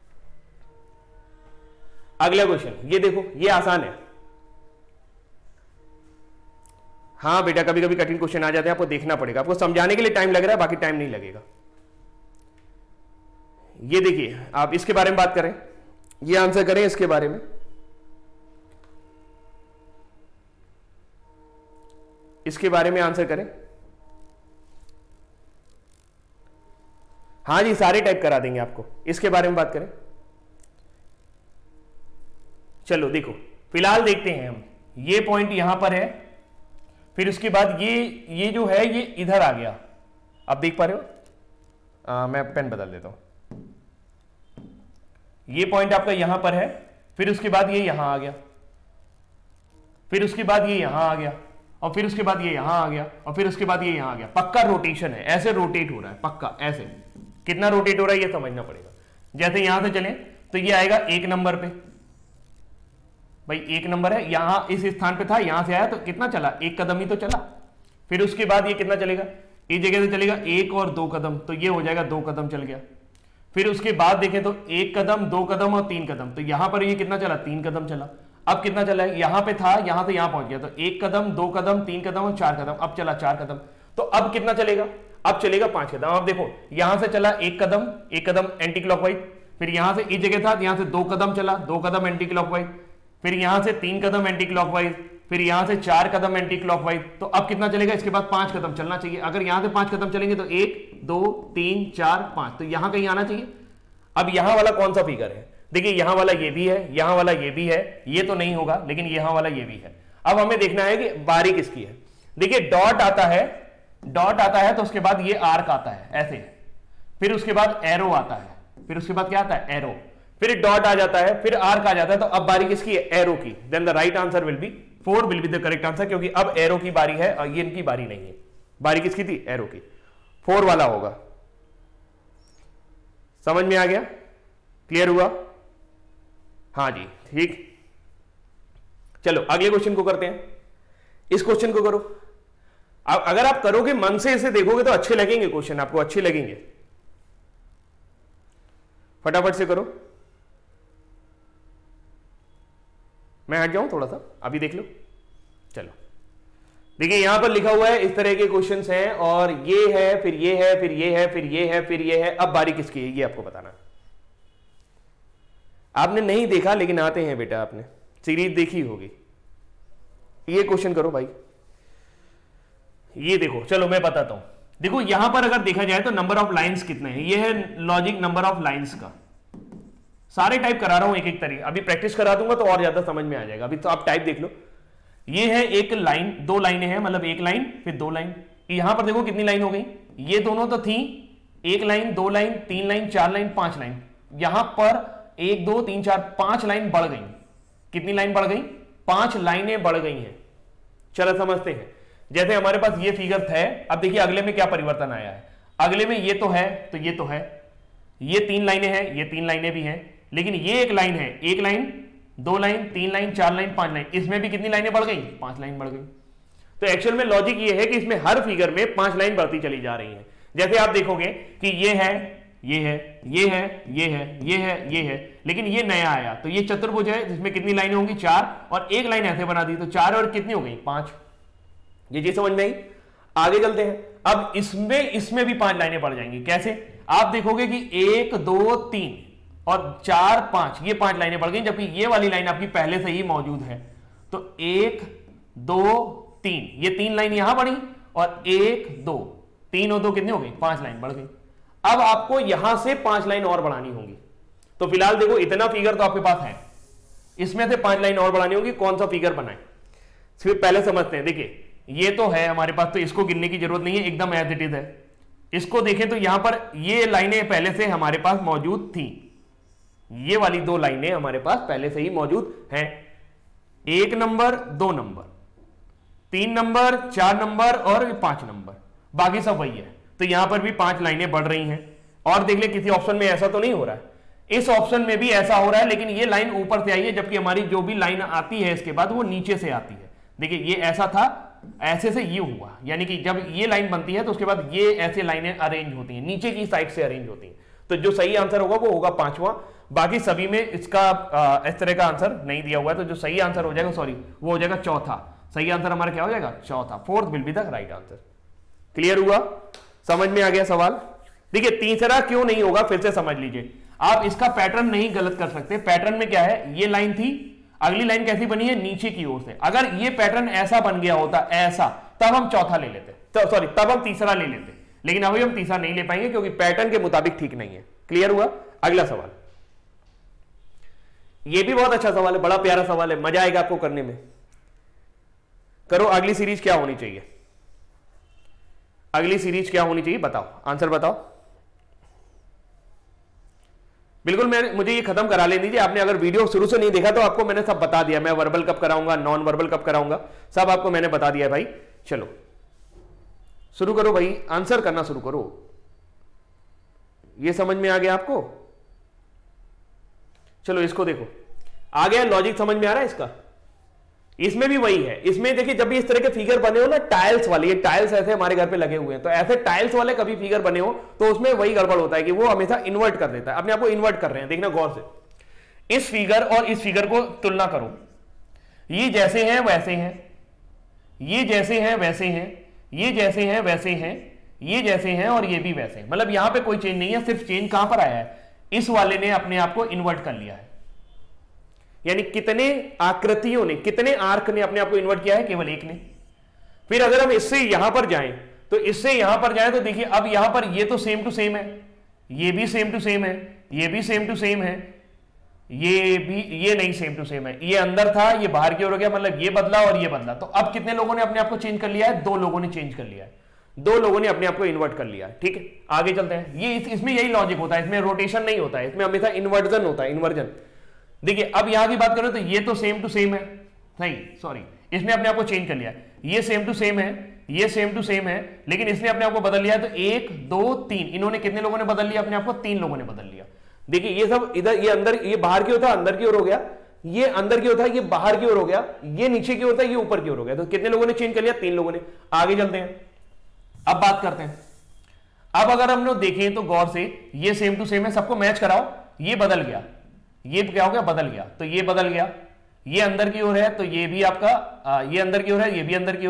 अगला क्वेश्चन ये देखो, ये आसान है। हाँ बेटा, कभी कभी कठिन क्वेश्चन आ जाते हैं, आपको देखना पड़ेगा, आपको समझाने के लिए टाइम लग रहा है, बाकी टाइम नहीं लगेगा। ये देखिए, आप इसके बारे में बात करें, ये आंसर करें इसके बारे में। इसके बारे में आंसर करें। हाँ जी, सारे टाइप करा देंगे आपको। इसके बारे में बात करें। चलो देखो, फिलहाल देखते हैं हम, ये पॉइंट यहां पर है, फिर उसके बाद ये जो है ये इधर आ गया, आप देख पा रहे हो? मैं पेन बदल देता हूं। ये पॉइंट आपका यहां पर है, फिर उसके बाद ये यहां आ गया, फिर उसके बाद ये यहां आ गया, और फिर उसके बाद ये यहां आ गया, और फिर उसके बाद ये यहां आ गया। पक्का रोटेशन है, ऐसे रोटेट हो रहा है, पक्का ऐसे। कितना रोटेट हो रहा है ये समझना पड़ेगा। जैसे यहां से चले तो ये आएगा 1 नंबर पे, भाई 1 नंबर है, यहां इस स्थान पे था, यहां से आया तो कितना चला, 1 कदम ही तो चला। फिर उसके बाद ये कितना चलेगा, इस जगह से चलेगा 1 और 2 कदम, तो ये हो जाएगा 2 कदम चल गया। फिर उसके बाद देखें तो 1 कदम, 2 कदम और 3 कदम, तो यहां पर ये कितना चला, 3 कदम चला। अब कितना चला है, यहां पे था, यहां से यहां पहुंच गया, तो 1 कदम, 2 कदम, 3 कदम और 4 कदम, अब चला 4 कदम। तो अब कितना चलेगा, अब चलेगा 5 कदम। अब देखो यहां से चला 1 कदम, 1 कदम एंटी क्लॉकवाइज, फिर यहां से इस जगह था, यहां से 2 कदम चला, 2 कदम एंटी क्लॉकवाइज, फिर यहां से 3 कदम एंटी क्लॉकवाइज, फिर यहां से 4 कदम एंटी क्लॉकवाइज। तो अब कितना चलेगा, इसके बाद 5 कदम चलना चाहिए। अगर यहां से 5 कदम चलेंगे तो 1 2 3 4 5, तो यहां कहीं आना चाहिए। अब यहां वाला कौन सा फिगर है, देखिए यहां वाला ये भी है, यहां वाला ये भी है, ये तो नहीं होगा, लेकिन यहां वाला ये भी है। अब हमें देखना है कि बारी किसकी है। देखिए डॉट आता है, डॉट आता है तो उसके बाद ये आर्क आता है ऐसे, फिर उसके बाद एरो आता है, फिर उसके बाद क्या आता है, एरो, फिर डॉट आ जाता है, फिर आर्क आ जाता है। तो अब बारी किसकी है, एरो की। Then the right answer will be 4 will be the correct answer, क्योंकि अब एरो की बारी है और ये इनकी बारी नहीं है। बारी किसकी थी, एरो की, 4 वाला होगा। समझ में आ गया, क्लियर हुआ? हाँ जी, ठीक। चलो अगले क्वेश्चन को करते हैं। इस क्वेश्चन को करो। अब अगर आप करोगे मन से, इसे देखोगे तो अच्छे लगेंगे क्वेश्चन, आपको अच्छे लगेंगे। फटाफट से करो, मैं हट जाऊं थोड़ा सा, अभी देख लो। चलो देखिए यहां पर लिखा हुआ है इस तरह के क्वेश्चंस हैं, और ये है, फिर ये है, फिर ये है, फिर ये है, फिर ये है। अब बारी किसकी है ये आपको बताना। आपने नहीं देखा लेकिन आते हैं बेटा, आपने सीरीज देखी होगी। ये क्वेश्चन करो भाई, ये देखो, चलो मैं बताता हूं। देखो यहां पर अगर देखा जाए तो नंबर ऑफ लाइंस कितने हैं, ये है लॉजिक नंबर ऑफ लाइंस का। सारे टाइप करा रहा हूं एक एक तरीके, अभी प्रैक्टिस करा दूंगा तो और ज्यादा समझ में आ जाएगा। अभी तो आप टाइप देख लो। ये है एक लाइन, दो लाइनें हैं, मतलब एक लाइन फिर दो लाइन। यहां पर देखो कितनी लाइन हो गई, ये दोनों तो थी, एक लाइन, दो लाइन, तीन लाइन, चार लाइन, पांच लाइन। यहां पर एक दो तीन चार पांच लाइन बढ़ गई। कितनी लाइन बढ़ गई, पांच लाइनें बढ़ गई हैं। चलो समझते हैं। जैसे हमारे पास ये फिगर है, अब देखिए अगले में क्या परिवर्तन आया है। अगले में ये तो है, तो ये तो है, ये तीन लाइनें हैं, ये तीन लाइनें भी हैं, लेकिन ये एक लाइन है, एक लाइन, दो लाइन, तीन लाइन, चार लाइन, पांच लाइन। इसमें भी कितनी लाइनें बढ़ गई, पांच लाइन बढ़ गई। तो एक्चुअल में लॉजिक ये है कि इसमें हर फिगर में पांच लाइन बढ़ती चली जा रही है। जैसे आप देखोगे कि ये है, ये है, ये है, ये है, ये है, ये है, लेकिन ये नया आया, तो ये चतुर्भुज है जिसमें कितनी लाइनें होंगी, चार, और एक लाइन ऐसे बना दी, तो चार और कितनी हो गई, पांच। ये चीज समझ में आई। आगे चलते हैं। अब इसमें भी पांच लाइनें बढ़ जाएंगी। कैसे, आप देखोगे कि एक, दो, तीन और चार, पांच, ये पांच लाइनें बढ़ गई, जबकि ये वाली लाइन आपकी पहले से ही मौजूद है। तो एक, दो, तीन, ये तीन लाइन यहां बढ़ी, और एक, दो, तीन और दो कितनी हो गई, पांच लाइन बढ़ गई। अब आपको यहां से पांच लाइन और बढ़ानी होगी। तो फिलहाल देखो इतना फिगर तो आपके पास है, इसमें से पांच लाइन और बढ़ानी होगी। कौन सा फिगर बनाए, फिर पहले समझते हैं। देखिए ये तो है हमारे पास, तो इसको गिनने की जरूरत नहीं है, एकदम एज इट इज है। इसको देखें तो यहां पर ये लाइनें पहले से हमारे पास मौजूद थी, ये वाली दो लाइनें हमारे पास पहले से ही मौजूद हैं। एक नंबर, दो नंबर, तीन नंबर, चार नंबर और पांच नंबर, बाकी सब वही है। तो यहां पर भी पांच लाइनें बढ़ रही हैं। और देख ले किसी ऑप्शन में ऐसा तो नहीं हो रहा है, इस ऑप्शन में भी ऐसा हो रहा है, लेकिन ये लाइन ऊपर से आई है, जबकि हमारी जो भी लाइन आती है इसके बाद वो नीचे से आती है। देखिए ये ऐसा था, ऐसे से ये हुआ, यानी कि जब ये लाइन बनती है तो उसके बाद ये ऐसे लाइनें अरेंज होती हैं, नीचे की साइड से अरेंज होती हैं। तो जो सही आंसर होगा वो होगा पांचवा। बाकी सभी में इसका इस तरह का आंसर नहीं दिया हुआ है, तो जो सही आंसर हो जाएगा, सॉरी, वो हो जाएगा चौथा। सही आंसर हमारा क्या हो जाएगा, चौथा। Fourth will be the right answer. Clear हुआ, समझ में आ गया सवाल। देखिए तीसरा क्यों नहीं होगा, फिर से समझ लीजिए। आप इसका पैटर्न नहीं गलत कर सकते। पैटर्न में क्या है, ये लाइन थी, अगली लाइन कैसी बनी है, नीचे की ओर से। अगर ये पैटर्न ऐसा बन गया होता, ऐसा, तब हम चौथा ले लेते, सॉरी तब हम तीसरा ले लेते, लेकिन अभी हम तीसरा नहीं ले पाएंगे क्योंकि पैटर्न के मुताबिक ठीक नहीं है। क्लियर हुआ। अगला सवाल, ये भी बहुत अच्छा सवाल है, बड़ा प्यारा सवाल है, मजा आएगा आपको करने में। करो, अगली सीरीज क्या होनी चाहिए, अगली सीरीज क्या होनी चाहिए, बताओ, आंसर बताओ। बिल्कुल, मुझे ये खत्म करा लेनी थी। आपने अगर वीडियो शुरू से नहीं देखा तो आपको मैंने सब बता दिया, मैं वर्बल कब कराऊंगा, नॉन वर्बल कब कराऊंगा, सब आपको मैंने बता दिया है भाई। चलो शुरू करो भाई, आंसर करना शुरू करो। ये समझ में आ गया आपको। चलो इसको देखो, आ गया लॉजिक, समझ में आ रहा है इसका। इसमें भी वही है। इसमें देखिए जब भी इस तरह के फिगर बने हो ना, टाइल्स वाले, ये टाइल्स ऐसे हमारे घर पे लगे हुए हैं, तो ऐसे टाइल्स वाले कभी फिगर बने हो तो उसमें वही गड़बड़ होता है कि वो हमेशा इन्वर्ट कर देता है, अपने आप को इन्वर्ट कर रहे हैं। देखना गौर से, इस फिगर और इस फिगर को तुलना करो। ये जैसे हैं वैसे हैं, ये जैसे हैं वैसे हैं, ये जैसे हैं वैसे हैं, ये जैसे हैं और ये भी वैसे हैं। मतलब यहां पे कोई चेंज नहीं है, सिर्फ चेंज कहां पर आया है, इस वाले ने अपने आप को इन्वर्ट कर लिया है। यानी कितने आकृतियों ने, कितने आर्क ने अपने आप को इन्वर्ट किया है, केवल एक ने। फिर अगर हम इससे यहां पर जाएं तो इससे यहां पर जाएं तो देखिए अब यहां पर ये तो सेम टू सेम है, ये भी सेम टू सेम है, ये भी सेम टू सेम है, ये भी, ये नहीं सेम टू सेम है। ये अंदर था, ये बाहर की ओर हो गया, मतलब ये बदला और ये बदला। तो अब कितने लोगों ने अपने आप को चेंज कर लिया है, दो लोगों ने चेंज कर लिया है, दो लोगों ने अपने आप को इन्वर्ट कर लिया है। ठीक है, आगे चलते हैं। ये इसमें यही लॉजिक होता है, इसमें रोटेशन नहीं होता है, इसमें हमेशा इन्वर्जन होता है, इन्वर्जन। देखिए अब यहां की बात करें तो ये तो सेम टू सेम है, नहीं सॉरी, इसने अपने आप को चेंज कर लिया। ये सेम टू सेम है, ये सेम टू सेम है, लेकिन इसने अपने आप को बदल लिया है। तो एक, दो, तीन, इन्होंने कितने लोगों ने बदल लिया अपने आप को, तीन लोगों ने बदल लिया। देखिए ये सब इधर, ये अंदर, ये बाहर की ओर था, अंदर की ओर हो गया, ये अंदर की ओर था, ये बाहर की ओर हो गया, ये नीचे की ओर था, ये ऊपर की ओर हो गया। तो कितने लोगों ने चेंज कर लिया, तीन लोगों ने। आगे चलते हैं, अब बात करते हैं। अब अगर हम लोग देखें तो गौर से, ये सेम टू सेम है, सबको मैच कराओ। ये बदल गया, ये क्या हो गया, बदल गया, तो ये बदल गया। ये अंदर की ओर है तो ये भी आपका, ये अंदर की ओर है, ये भी अंदर की ओर है,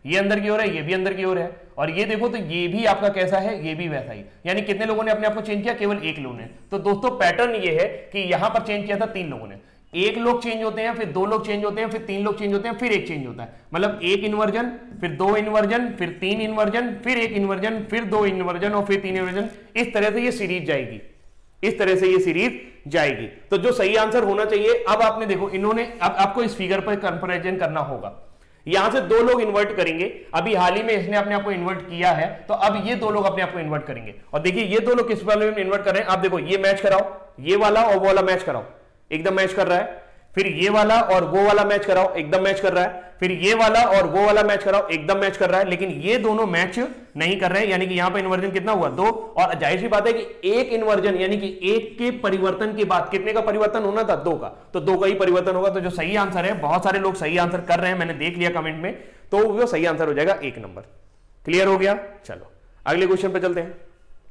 ये अंदर की ओर है, ये भी अंदर की ओर है, और ये देखो तो ये भी आपका कैसा है, ये भी वैसा ही। यानी कितने लोगों ने अपने आप को चेंज किया? केवल एक लोगों ने। तो दोस्तों पैटर्न ये है कि यहां पर चेंज किया था 3 लोगों ने। एक लोग चेंज होते हैं, फिर 2 लोग चेंज होते हैं, फिर 3 लोग चेंज होते हैं, फिर एक चेंज होता है। मतलब एक इन्वर्जन, फिर 2 इन्वर्जन, फिर 3 इन्वर्जन, फिर एक इन्वर्जन, फिर 2 इन्वर्जन और फिर 3 इन्वर्जन। इस तरह से ये सीरीज जाएगी, इस तरह से ये सीरीज जाएगी। तो जो सही आंसर होना चाहिए, अब आपने देखो इन्होंने, अब आपको इस फिगर पर कंपैरिजन करना होगा। यहां से 2 लोग इन्वर्ट करेंगे, अभी हाल ही में इसने अपने आप को इन्वर्ट किया है, तो अब ये 2 लोग अपने आप को इन्वर्ट करेंगे। और देखिए ये 2 लोग किस वाले में इन्वर्ट कर रहे हैं, आप देखो ये मैच कराओ, ये वाला और वो वाला मैच कराओ, एकदम मैच कर रहा है। फिर ये वाला और वो वाला मैच कराओ, एकदम मैच कर रहा है। फिर ये वाला और वो वाला मैच कराओ, एकदम मैच कर रहा है। लेकिन ये दोनों मैच नहीं कर रहे हैं, यानी कि यहां पे इन्वर्जन कितना हुआ? 2। और जाहिर सी बात है कि एक इन्वर्जन यानी कि एक के परिवर्तन के बाद कितने का परिवर्तन होना था? 2 का। तो 2 का ही परिवर्तन होगा। तो जो सही आंसर है, बहुत सारे लोग सही आंसर कर रहे हैं, मैंने देख लिया कमेंट में, तो वो सही आंसर हो जाएगा 1 नंबर। क्लियर हो गया? चलो अगले क्वेश्चन पे चलते हैं।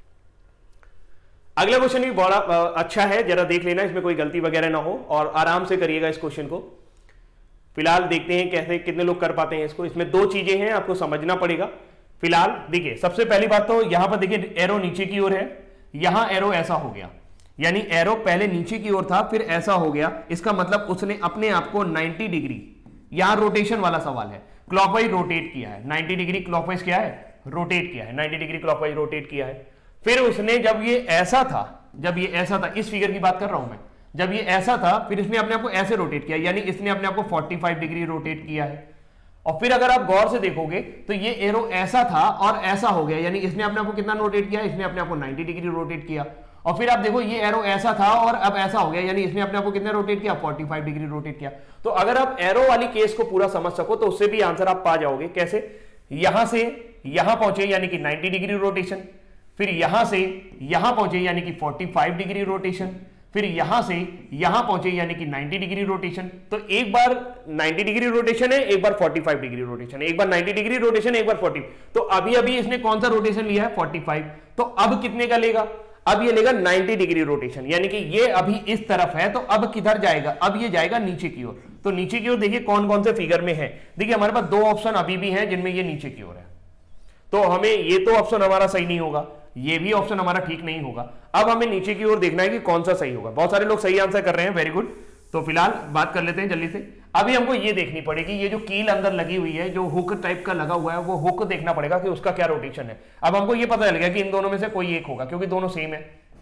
अगला क्वेश्चन भी बड़ा अच्छा है, जरा देख लेना, इसमें कोई गलती वगैरह ना हो और आराम से करिएगा इस क्वेश्चन को। फिलहाल देखते हैं कैसे कितने लोग कर पाते हैं इसको। इसमें 2 चीजें हैं, आपको समझना पड़ेगा। फिलहाल देखिए, सबसे पहली बात तो यहां पर देखिए एरो नीचे की ओर है, यहां एरो ऐसा हो गया, यानी एरो पहले नीचे की ओर था फिर ऐसा हो गया। इसका मतलब उसने अपने आप को 90 डिग्री, यहां रोटेशन वाला सवाल है, क्लॉकवाइज रोटेट किया है। 90 डिग्री क्लॉकवाइज क्या है? रोटेट किया है। 90 डिग्री क्लॉकवाइज रोटेट किया है। फिर उसने जब ये ऐसा था, जब ये ऐसा था, इस फिगर की बात कर रहा हूं मैं, जब ये ऐसा था फिर इसने अपने आप को ऐसे रोटेट किया, यानी इसने अपने आप को 45 डिग्री रोटेट किया है। और फिर अगर आप गौर से देखोगे तो ये एरो ऐसा था और ऐसा हो गया, यानी इसने अपने आप को कितना रोटेट किया? इसने अपने आप को 90 डिग्री रोटेट किया। और फिर आप देखो ये एरो ऐसा था और अब ऐसा हो गया, यानी इसने अपने आप को कितना रोटेट किया? 45 डिग्री रोटेट किया। तो अगर आप एरो वाली केस को पूरा समझ सको तो उससे भी आंसर आप पा जाओगे। कैसे? यहां से यहां पहुंचे यानी कि 90 डिग्री रोटेशन, फिर यहां से यहां पहुंचे यानी कि 45 डिग्री रोटेशन, फिर यहां से यहां पहुंचे यानी कि 90 डिग्री रोटेशन। तो एक बार 90 डिग्री रोटेशन है, एक बार 45 डिग्री रोटेशन है, एक बार 90 डिग्री रोटेशन, एक बार 40। तो अभी अभी इसने कौन सा रोटेशन लिया है? 45। तो अब कितने का लेगा? अब ये लेगा 90 डिग्री रोटेशन, यानी कि ये अभी इस तरफ है, तो अब किधर जाएगा? अब ये जाएगा नीचे की ओर। तो नीचे की ओर देखिए कौन कौन से फिगर में है। देखिए हमारे पास 2 ऑप्शन अभी भी हैं जिनमें ये नीचे की ओर है, तो हमें ये तो ऑप्शन हमारा सही नहीं होगा, ये भी ऑप्शन हमारा ठीक नहीं होगा। अब हमें नीचे की ओर देखना है कि कौन सा सही होगा। बहुत सारे लोग सही आंसर कर रहे हैं, वेरी गुड। तो फिलहाल बात कर लेते हैं जल्दी से। अभी हमको ये देखनी पड़ेगी, ये जो कील अंदर लगी हुई है, जो हुक टाइप का लगा हुआ है, वो हुक देखना पड़ेगा कि उसका क्या रोटेशन है। अब हमको ये पता चल गया कि इन दोनों में से कोई एक होगा, क्योंकि दोनों सेम है।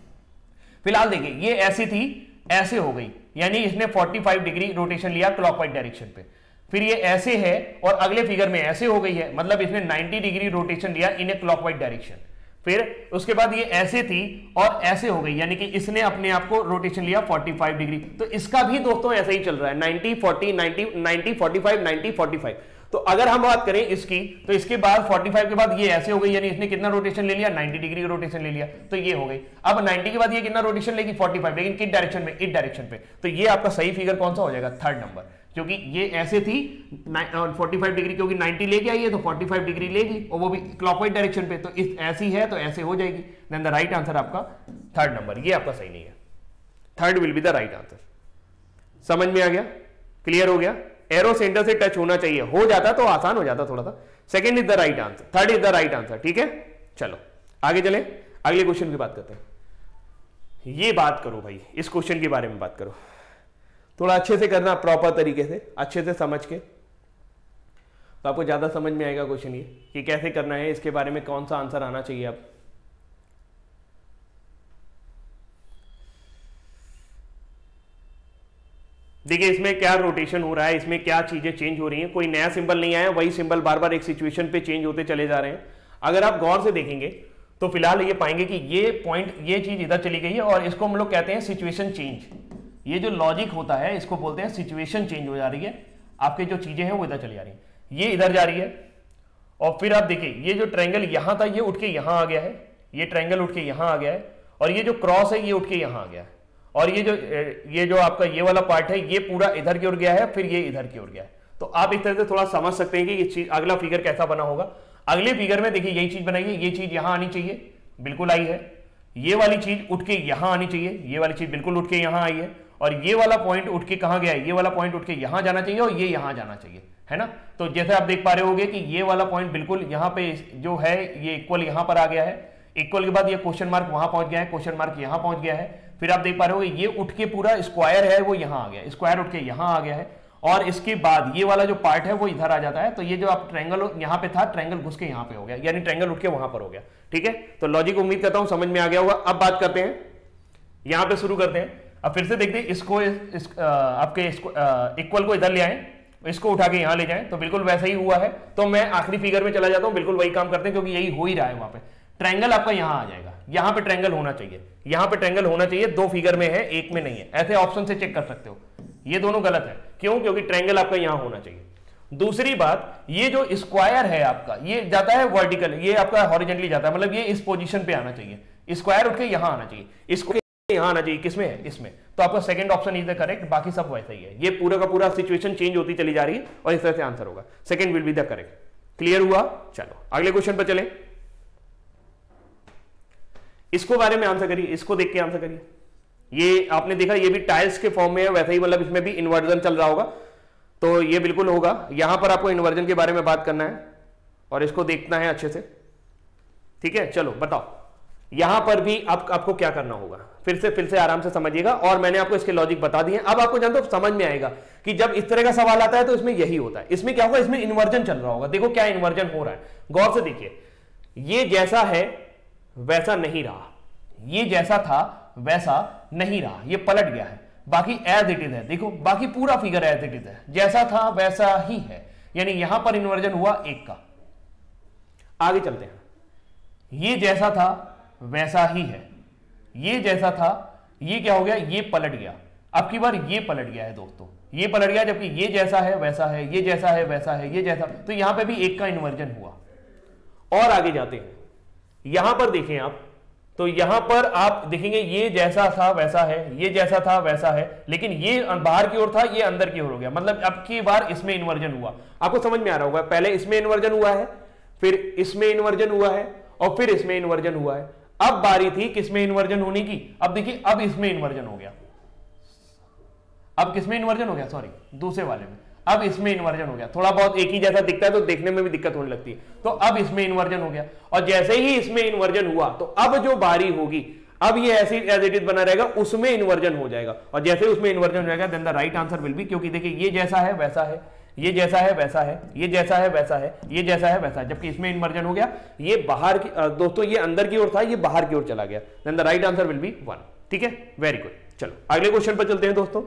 फिलहाल देखिए ये ऐसी थी, ऐसे हो गई, यानी इसने 45 डिग्री रोटेशन लिया क्लॉकवाइज डायरेक्शन पे। फिर ये ऐसे है और अगले फिगर में ऐसे हो गई है, मतलब इसने 90 डिग्री रोटेशन लिया इन ए क्लॉकवाइज डायरेक्शन। फिर उसके बाद ये ऐसे थी और ऐसे हो गई, यानी कि इसने अपने आप को रोटेशन लिया 45 डिग्री। तो इसका भी दोस्तों ऐसा ही चल रहा है, 90 40 90 90 45 90 45। तो अगर हम बात करें इसकी, तो इसके बाद 45 के बाद ये ऐसे हो गई, यानी इसने कितना रोटेशन ले लिया? 90 डिग्री रोटेशन ले लिया, तो ये हो गई। अब 90 के बाद ये कितना रोटेशन लेगी? 45, लेकिन किस डायरेक्शन में? इस डायरेक्शन पे। तो ये आपका सही फिगर कौन सा हो जाएगा? 3rd नंबर, क्योंकि ये ऐसे थी 45 डिग्री, क्योंकि 90 लेके आई है तो 45 डिग्री लेगी, और वो भी क्लॉकवाइज डायरेक्शन पे। तो इस ऐसी है तो ऐसे हो जाएगी। देन द राइट आंसर आपका 3rd नंबर, ये आपका सही नहीं है। 3rd will be the right answer. समझ में आ गया? क्लियर हो गया? एरो सेंटर से टच होना चाहिए, हो जाता तो आसान हो जाता थोड़ा सा। 2nd is the right answer, 3rd is the right answer. ठीक है, चलो आगे चले, अगले क्वेश्चन की बात करते हैं। ये बात करो भाई, इस क्वेश्चन के बारे में बात करो, थोड़ा अच्छे से करना, प्रॉपर तरीके से, अच्छे से समझ के, तो आपको ज्यादा समझ में आएगा क्वेश्चन ये कि कैसे करना है, इसके बारे में कौन सा आंसर आना चाहिए। आप देखिए इसमें क्या रोटेशन हो रहा है, इसमें क्या चीजें चेंज हो रही हैं, कोई नया सिंबल नहीं आया, वही सिंबल बार बार एक सिचुएशन पे चेंज होते चले जा रहे हैं। अगर आप गौर से देखेंगे तो फिलहाल ये पाएंगे कि ये पॉइंट, ये चीज इधर चली गई है, और इसको हम लोग कहते हैं सिचुएशन चेंज। ये जो लॉजिक होता है इसको बोलते हैं सिचुएशन चेंज हो जा रही है, आपके जो चीजें हैं वो इधर चली जा रही है, ये इधर जा रही है। और फिर आप देखिए ये जो ट्रायंगल यहां था ये उठ के यहां आ गया है, ये ट्रायंगल उठ के यहां आ गया है, और ये जो क्रॉस है ये उठ के यहां आ गया है, और ये जो आपका ये वाला पार्ट है ये पूरा इधर की ओर गया है, फिर ये इधर की ओर गया है। तो आप इस तरह से थोड़ा समझ सकते हैं कि ये चीज, अगला फिगर कैसा बना होगा। अगले फिगर में देखिए यही चीज बनाई है, ये चीज यहां आनी चाहिए, बिल्कुल आई है। ये वाली चीज उठ के यहां आनी चाहिए, ये वाली चीज बिल्कुल उठ के यहां आई है, और ये वाला पॉइंट उठ के कहां गया है, ये वाला पॉइंट उठ के यहां जाना चाहिए, और ये यहां जाना चाहिए। है ना। तो जैसे आप देख पा रहे होगे कि ये वाला पॉइंट बिल्कुल यहाँ पे जो है ये इक्वल यहाँ पर आ गया है, इक्वल के बाद ये क्वेश्चन मार्क वहां पहुंच गया है, क्वेश्चन मार्क यहाँ पहुंच गया है, फिर आप देख पा रहे होगे ये उठ के पूरा स्क्वायर है वो यहाँ आ गया, स्क्वायर उठ के यहाँ आ गया है, और इसके बाद ये वाला जो पार्ट है वो इधर आ जाता है। तो ये जो आप ट्रायंगल यहाँ पे था, ट्रायंगल घुस के यहाँ पे हो गया, यानी ट्रायंगल उठ के वहां पर हो गया। ठीक है, तो लॉजिक उम्मीद करता हूं समझ में आ गया होगा। अब बात करते हैं, यहां पे शुरू करते हैं। अब फिर से देखते हैं इसको आपके इक्वल को इधर ले आए, इसको उठा के यहां ले जाएं, तो बिल्कुल वैसा ही हुआ है। तो मैं आखिरी फिगर में चला जाता हूं, बिल्कुल वही काम करते हैं क्योंकि यही हो ही रहा है। वहां पे ट्रायंगल आपका यहां आ जाएगा, यहां पे ट्रायंगल होना चाहिए, यहां पे ट्रायंगल होना चाहिए, दो फिगर में है एक में नहीं है, ऐसे ऑप्शन से चेक कर सकते हो। ये दोनों गलत है, क्यों? क्योंकि ट्रायंगल आपका यहां होना चाहिए। दूसरी बात, ये जो स्क्वायर है आपका ये जाता है वर्टिकल, ये आपका हॉरिजॉन्टली जाता है, मतलब ये इस पोजीशन पे आना चाहिए, स्क्वायर उठ के यहां आना चाहिए, इसको यहां आना चाहिए, किसमें है? इसमें। तो आपका second option is the correct, बाकी सब वैसा ही है। ये पूरा का पूरा सिचुएशन चेंज होती चली जा रही है और इस तरह से आंसर होगा, second will be the correct. Clear हुआ? चलो अगले क्वेश्चन पर चले, इसको बारे में आंसर करिए, इसको देख के आंसर करिए। ये आपने देखा ये भी टाइल्स के फॉर्म में है, वैसा ही मतलब इसमें भी इन्वर्जन चल रहा होगा, तो ये बिल्कुल होगा। यहां पर आपको इन्वर्जन के बारे में बात करना है और इसको देखना है अच्छे से। ठीक है, चलो बताओ यहां पर भी आपको क्या करना होगा, फिर से आराम से समझिएगा, और मैंने आपको इसके लॉजिक बता दिए। अब आपको जानते हो समझ में आएगा कि जब इस तरह का सवाल आता है तो इसमें यही होता है। इसमें क्या होगा, इसमें इन्वर्जन चल रहा होगा। देखो क्या इन्वर्जन हो रहा है, गौर से देखिए। ये जैसा है वैसा नहीं रहा, ये जैसा था वैसा नहीं रहा, ये पलट गया है, बाकी एज इट इज है। देखो बाकी पूरा फिगर एज इट इज है, जैसा था वैसा ही है, यानी यहां पर इन्वर्जन हुआ एक का। आगे चलते हैं, ये जैसा था वैसा ही है, ये जैसा था, ये क्या हो गया, ये पलट गया। अब की बार ये पलट गया है दोस्तों, ये पलट गया, जबकि ये जैसा है वैसा है, ये जैसा है वैसा है, ये जैसा, तो यहां पे भी एक का इन्वर्जन हुआ। और आगे जाते हैं, यहां पर देखें आप, तो यहां पर आप देखेंगे ये जैसा था वैसा है, ये जैसा था वैसा है, लेकिन ये बाहर की ओर था, ये अंदर की ओर हो गया, मतलब अब की बार इसमें इन्वर्जन हुआ। आपको समझ में आ रहा होगा, पहले इसमें इन्वर्जन हुआ है, फिर इसमें इन्वर्जन हुआ है, और फिर इसमें इन्वर्जन हुआ है। अब बारी थी किसमें इन्वर्जन होने की, अब देखिए अब इसमें इन्वर्जन हो गया, अब किसमें इन्वर्जन हो गया, सॉरी दूसरे वाले में, अब इसमें इन्वर्जन हो गया। थोड़ा बहुत एक ही जैसा दिखता है तो देखने में भी दिक्कत होने लगती है, तो अब इसमें इन्वर्जन हो गया, और जैसे ही इसमें इन्वर्जन हुआ तो अब जो बारी होगी, अब ये ऐसे एज इट इज बना रहेगा, उसमें इन्वर्जन हो जाएगा, और जैसे उसमें इन्वर्जन हो जाएगा then the right answer will be, क्योंकि देखिए ये जैसा है वैसा है, ये जैसा है वैसा है, ये जैसा है वैसा है, ये जैसा है वैसा है, जबकि इसमें इन्वर्जन हो गया, ये बाहर की दोस्तों ये अंदर की ओर था, ये बाहर की ओर चला गया, then the right answer will be 1। ठीक है, वेरी गुड। चलो अगले क्वेश्चन पर चलते हैं दोस्तों,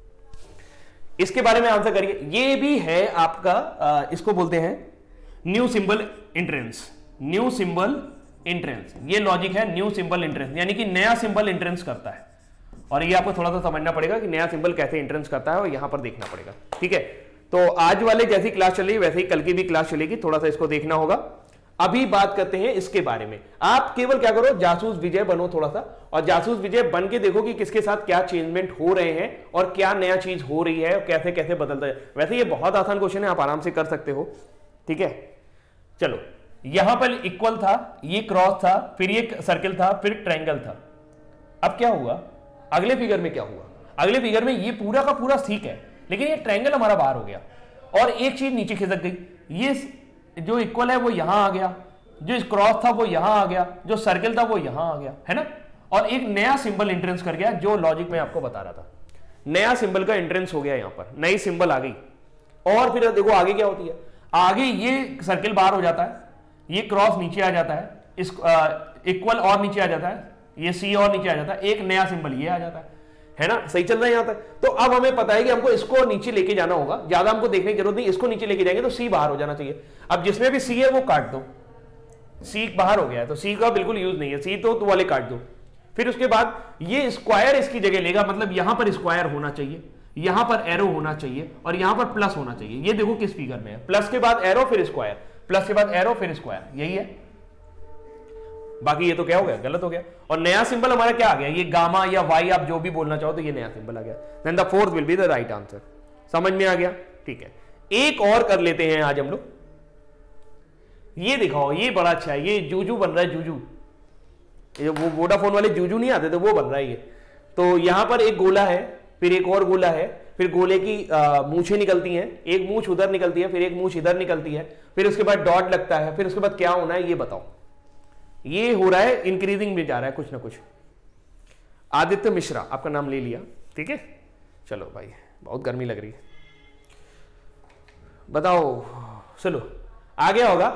इसके बारे में आंसर करिए। ये भी है आपका इसको बोलते हैं new symbol entrance, new symbol entrance, ये लॉजिक है न्यू सिंबल एंट्रेंस, यानी कि नया सिंबल एंट्रेंस करता है, और ये आपको थोड़ा सा समझना पड़ेगा कि नया सिंबल कैसे एंट्रेंस करता है, और यहां पर देखना पड़ेगा। ठीक है, तो आज वाले जैसी क्लास चल रही है वैसे ही कल की भी क्लास चलेगी, थोड़ा सा इसको देखना होगा। अभी बात करते हैं इसके बारे में। आप केवल क्या करो, जासूस विजय बनो थोड़ा सा, और जासूस विजय बन के देखो कि किसके साथ क्या चेंजमेंट हो रहे हैं और क्या नया चीज हो रही है और कैसे कैसे बदलता है। वैसे ये बहुत आसान क्वेश्चन है, आप आराम से कर सकते हो। ठीक है, चलो यहां पर इक्वल था, ये क्रॉस था, फिर ये सर्किल था, फिर ट्रायंगल था। अब क्या हुआ, अगले फिगर में क्या हुआ, अगले फिगर में ये पूरा का पूरा ठीक है, लेकिन ये ट्रायंगल हमारा बाहर हो गया और एक चीज नीचे खिसक गई। ये जो इक्वल है वो यहां आ गया, जो क्रॉस था वो यहां आ गया, जो सर्किल था वो यहां आ गया, है ना, और एक नया सिंबल एंट्रेंस कर गया, जो लॉजिक में आपको बता रहा था। नया सिंबल का एंट्रेंस हो गया, यहां पर नई सिंबल आ गई। और फिर देखो आगे क्या होती है, आगे ये सर्किल बाहर हो जाता है, ये क्रॉस नीचे आ जाता है, इस इक्वल और नीचे आ जाता है, ये सी और नीचे आ जाता है, एक नया सिंबल ये आ जाता है ना। सही चल रहा है यहां तक। तो अब हमें पता है कि हमको इसको नीचे लेके जाना होगा, ज्यादा हमको देखने की जरूरत नहीं, इसको नीचे लेके जाएंगे तो सी बाहर हो जाना चाहिए। अब जिसमें भी सी है वो काट दो, सी बाहर हो गया है तो सी का बिल्कुल यूज नहीं है, सी तो वाले काट दो। फिर उसके बाद ये स्क्वायर इसकी जगह लेगा, मतलब यहां पर स्क्वायर होना चाहिए, यहां पर एरो होना चाहिए, और यहां पर प्लस होना चाहिए। ये देखो किस फिगर में है, प्लस के बाद एरो फिर स्क्वायर, प्लस के बाद एरो फिर स्क्वायर, यही है। बाकी ये तो क्या हो गया, गलत हो गया। और नया सिंबल हमारा क्या आ गया, ये गामा या वाई आप जो भी बोलना चाहो, तो ये नया सिंबल आ गया। Then the fourth will be the right answer. समझ में आ गया? ठीक है, एक और कर लेते हैं आज हम लोग। ये दिखाओ, ये बड़ा अच्छा है, ये जूजू बन रहा है, जूजू, ये वो वोडाफोन वाले जूजू नहीं आते थे, वो बन रहा है ये। तो यहां पर एक गोला है, फिर एक और गोला है, फिर गोले की मूछें निकलती हैं, एक मूछ उधर निकलती है, फिर एक मूछ इधर निकलती है, फिर उसके बाद डॉट लगता है, फिर उसके बाद क्या होना है ये बताओ। ये हो रहा है इंक्रीजिंग में जा रहा है कुछ ना कुछ। आदित्य मिश्रा आपका नाम ले लिया, ठीक है। चलो भाई बहुत गर्मी लग रही है, बताओ। चलो आ गया होगा,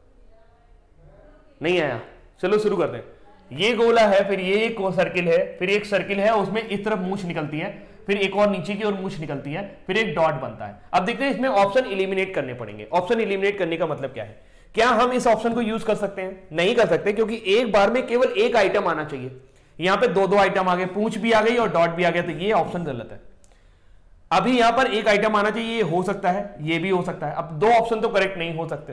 नहीं आया, चलो शुरू करते हैं। ये गोला है, फिर ये एक सर्किल है, फिर एक सर्किल है, उसमें इस तरफ मूछ निकलती है, फिर एक और नीचे की ओर मूछ निकलती है, फिर एक डॉट बनता है। अब देखते हैं इसमें ऑप्शन इलिमिनेट करने पड़ेंगे। ऑप्शन इलिमिनेट करने का मतलब क्या है? क्या हम इस ऑप्शन को यूज कर सकते हैं? नहीं कर सकते, क्योंकि एक बार में केवल एक आइटम आना चाहिए। यहां पे दो आइटम आ गए, पूंछ भी आ गई और डॉट भी आ गया, तो ये ऑप्शन गलत है। अभी यहां पर एक आइटम आना चाहिए, ये हो सकता है, ये भी हो सकता है। अब दो ऑप्शन तो करेक्ट नहीं हो सकते।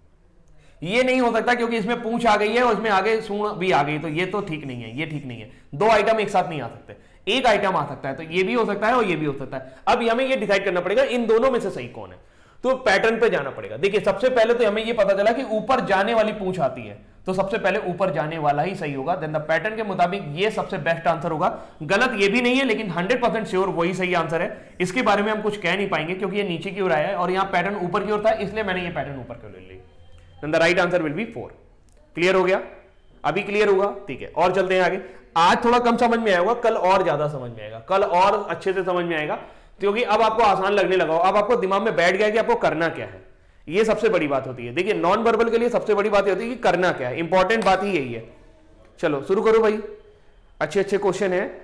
ये नहीं हो सकता क्योंकि इसमें पूंछ आ गई है और इसमें आगे सूंड भी आ गई, तो ये तो ठीक नहीं है, ये ठीक नहीं है। दो आइटम एक साथ नहीं आ सकते, एक आइटम आ सकता है, तो ये भी हो सकता है और ये भी हो सकता है। अब हमें ये डिसाइड करना पड़ेगा इन दोनों में से सही कौन है। तो पैटर्न पे जाना पड़ेगा। देखिए सबसे पहले तो हमें ये पता चला कि ऊपर जाने वाली पूंछ आती है, तो सबसे पहले ऊपर जाने वाला ही सही होगा। देन द पैटर्न के मुताबिक ये सबसे बेस्ट आंसर होगा। गलत ये भी नहीं है, लेकिन 100% श्योर वही सही आंसर है। इसके बारे में हम कुछ कह नहीं पाएंगे क्योंकि ये नीचे की ओर आया है और यहाँ पैटर्न ऊपर की ओर था, इसलिए मैंने ये पैटर्न ऊपर की ओर ले ली। Then the right answer will be 4। Clear हो गया? अभी क्लियर होगा, ठीक है। और चलते हैं आगे। आज थोड़ा कम समझ में आएगा, कल और ज्यादा समझ में आएगा, कल और अच्छे से समझ में आएगा, क्योंकि अब आपको आसान लगने लगा, अब आपको दिमाग में बैठ गया कि आपको करना क्या है। ये सबसे बड़ी बात होती है। देखिए नॉन वर्बल के लिए सबसे बड़ी बात होती है कि करना क्या है, इंपॉर्टेंट बात ही यही है। चलो शुरू करो भाई, अच्छे अच्छे क्वेश्चन है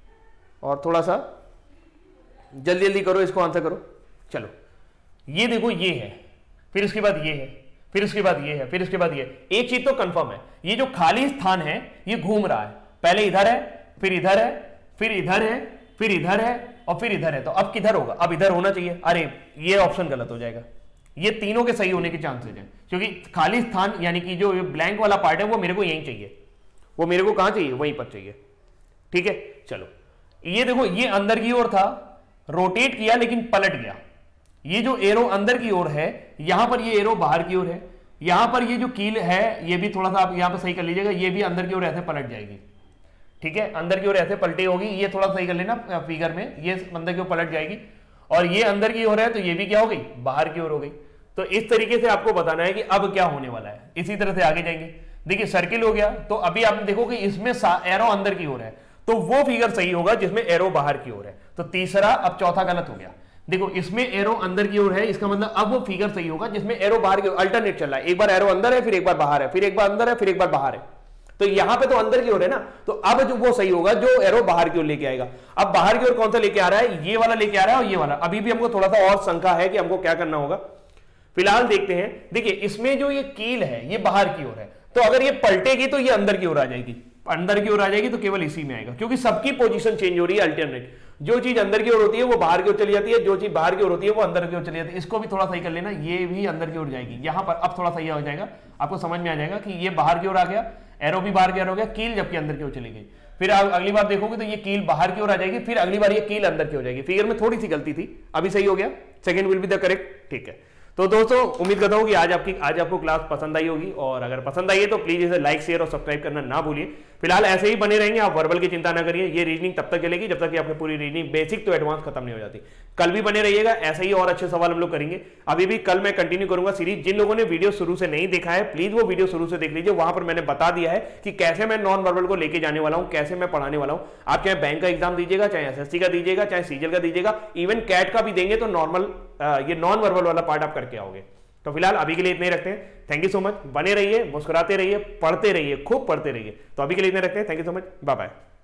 और थोड़ा सा जल्दी जल्दी करो, इसको आंसर करो। चलो ये देखो, ये है, फिर उसके बाद ये है, फिर उसके बाद ये है, फिर उसके बाद ये। एक चीज तो कंफर्म है, ये जो खाली स्थान है ये घूम रहा है। पहले इधर है, फिर इधर है, फिर इधर है, फिर इधर है और फिर इधर है। तो अब किधर होगा? अब इधर होना चाहिए। अरे ये ऑप्शन गलत हो जाएगा। ये तीनों के सही होने के चांसेस हैं, क्योंकि खाली स्थान यानी कि जो ब्लैंक वाला पार्ट है वो मेरे को यहीं चाहिए, वो मेरे को कहां चाहिए? वहीं पर चाहिए, ठीक है। चलो ये देखो, ये अंदर की ओर था, रोटेट किया लेकिन पलट गया। ये जो एरो अंदर की ओर है, यहां पर ये एरो बाहर की ओर है। यहां पर ये जो कील है ये भी थोड़ा सा आप यहां पर सही कर लीजिएगा, ये भी अंदर की ओर ऐसे पलट जाएगी, ठीक है। अंदर की ओर ऐसे पलटी होगी, ये थोड़ा सही कर लेना फिगर में, ये अंदर की ओर पलट जाएगी। और ये अंदर की ओर है तो ये भी क्या हो गई? बाहर की ओर हो गई। तो इस तरीके से आपको बताना है कि अब क्या होने वाला है। इसी तरह से आगे जाएंगे। देखिए सर्किल हो गया, तो अभी आप देखो कि इसमें एरो अंदर की ओर है, तो वो फिगर सही होगा जिसमें एरो बाहर की ओर है। तो तीसरा, अब चौथा गलत हो गया। देखो इसमें एरो अंदर की ओर है, इसका मतलब अब वो फिगर सही होगा जिसमें एरो बाहर की ओर, अल्टरनेट चल रहा है। एक बार एरो अंदर है, फिर एक बार बाहर है, फिर एक बार अंदर है, फिर एक बार बाहर है। तो यहां पे तो अंदर की ओर है ना, तो अब जो वो सही होगा जो एरो बाहर की ओर लेके आएगा। अब बाहर की ओर कौन सा लेके आ रहा है? ये वाला लेके आ रहा है और ये वाला। अभी भी हमको थोड़ा सा और शंका है कि हमको क्या करना होगा। फिलहाल देखते हैं। देखिए इसमें जो ये कील है ये बाहर की ओर है, तो अगर ये पलटेगी तो ये अंदर की ओर आ जाएगी। अंदर की ओर आ जाएगी तो केवल इसी में आएगा, क्योंकि सबकी पोजीशन चेंज हो रही है अल्टरनेट। जो चीज अंदर की ओर होती है वो बाहर की ओर चली जाती है, जो चीज बाहर की ओर होती है वो अंदर की ओर चली जाती है। इसको भी थोड़ा सही कर लेना, ये भी अंदर की ओर जाएगी। यहां पर अब थोड़ा सही हो जाएगा, आपको समझ में आ जाएगा कि ये बाहर की ओर आ गया, एरो भी बाहर की ओर हो गया, कील जबकि अंदर की ओर चली गई। फिर अगली बार देखोगे तो ये कील बाहर की ओर आ जाएगी, फिर अगली बार ये कील अंदर की हो जाएगी। फिगर में थोड़ी सी गलती थी, अभी सही हो गया। Second will be the correct, ठीक है। तो दोस्तों उम्मीद करता हूं कि आज आपको क्लास पसंद आई होगी, और अगर पसंद आई है तो प्लीज इसे लाइक शेयर और सब्सक्राइब करना ना भूलिए। फिलहाल ऐसे ही बने रहेंगे आप, वर्बल की चिंता ना करिए। ये रीजनिंग तब तक चलेगी जब तक कि आपकी पूरी रीजनिंग बेसिक तो एडवांस खत्म नहीं हो जाती। कल भी बने रहिएगा, ऐसे ही और अच्छे सवाल हम लोग करेंगे। अभी भी कल मैं कंटिन्यू करूंगा सीरीज। जिन लोगों ने वीडियो शुरू से नहीं देखा है प्लीज वो वीडियो शुरू से देख लीजिए, वहां पर मैंने बता दिया है कि कैसे मैं नॉन वर्बल को लेके जाने वाला हूं, कैसे मैं पढ़ाने वाला हूं। आप चाहे बैंक का एग्जाम दीजिएगा, चाहे एसएससी का दीजिएगा, चाहे सीजीएल का दीजिएगा, इवन कैट का भी देंगे तो नॉर्मल ये नॉन वर्बल वाला पार्ट आप करके आओगे। तो फिलहाल अभी के लिए इतने ही रखते हैं। थैंक यू सो मच, बने रहिए, मुस्कुराते रहिए, पढ़ते रहिए, खूब पढ़ते रहिए। तो अभी के लिए इतने रखते हैं। Thank you so much, bye bye.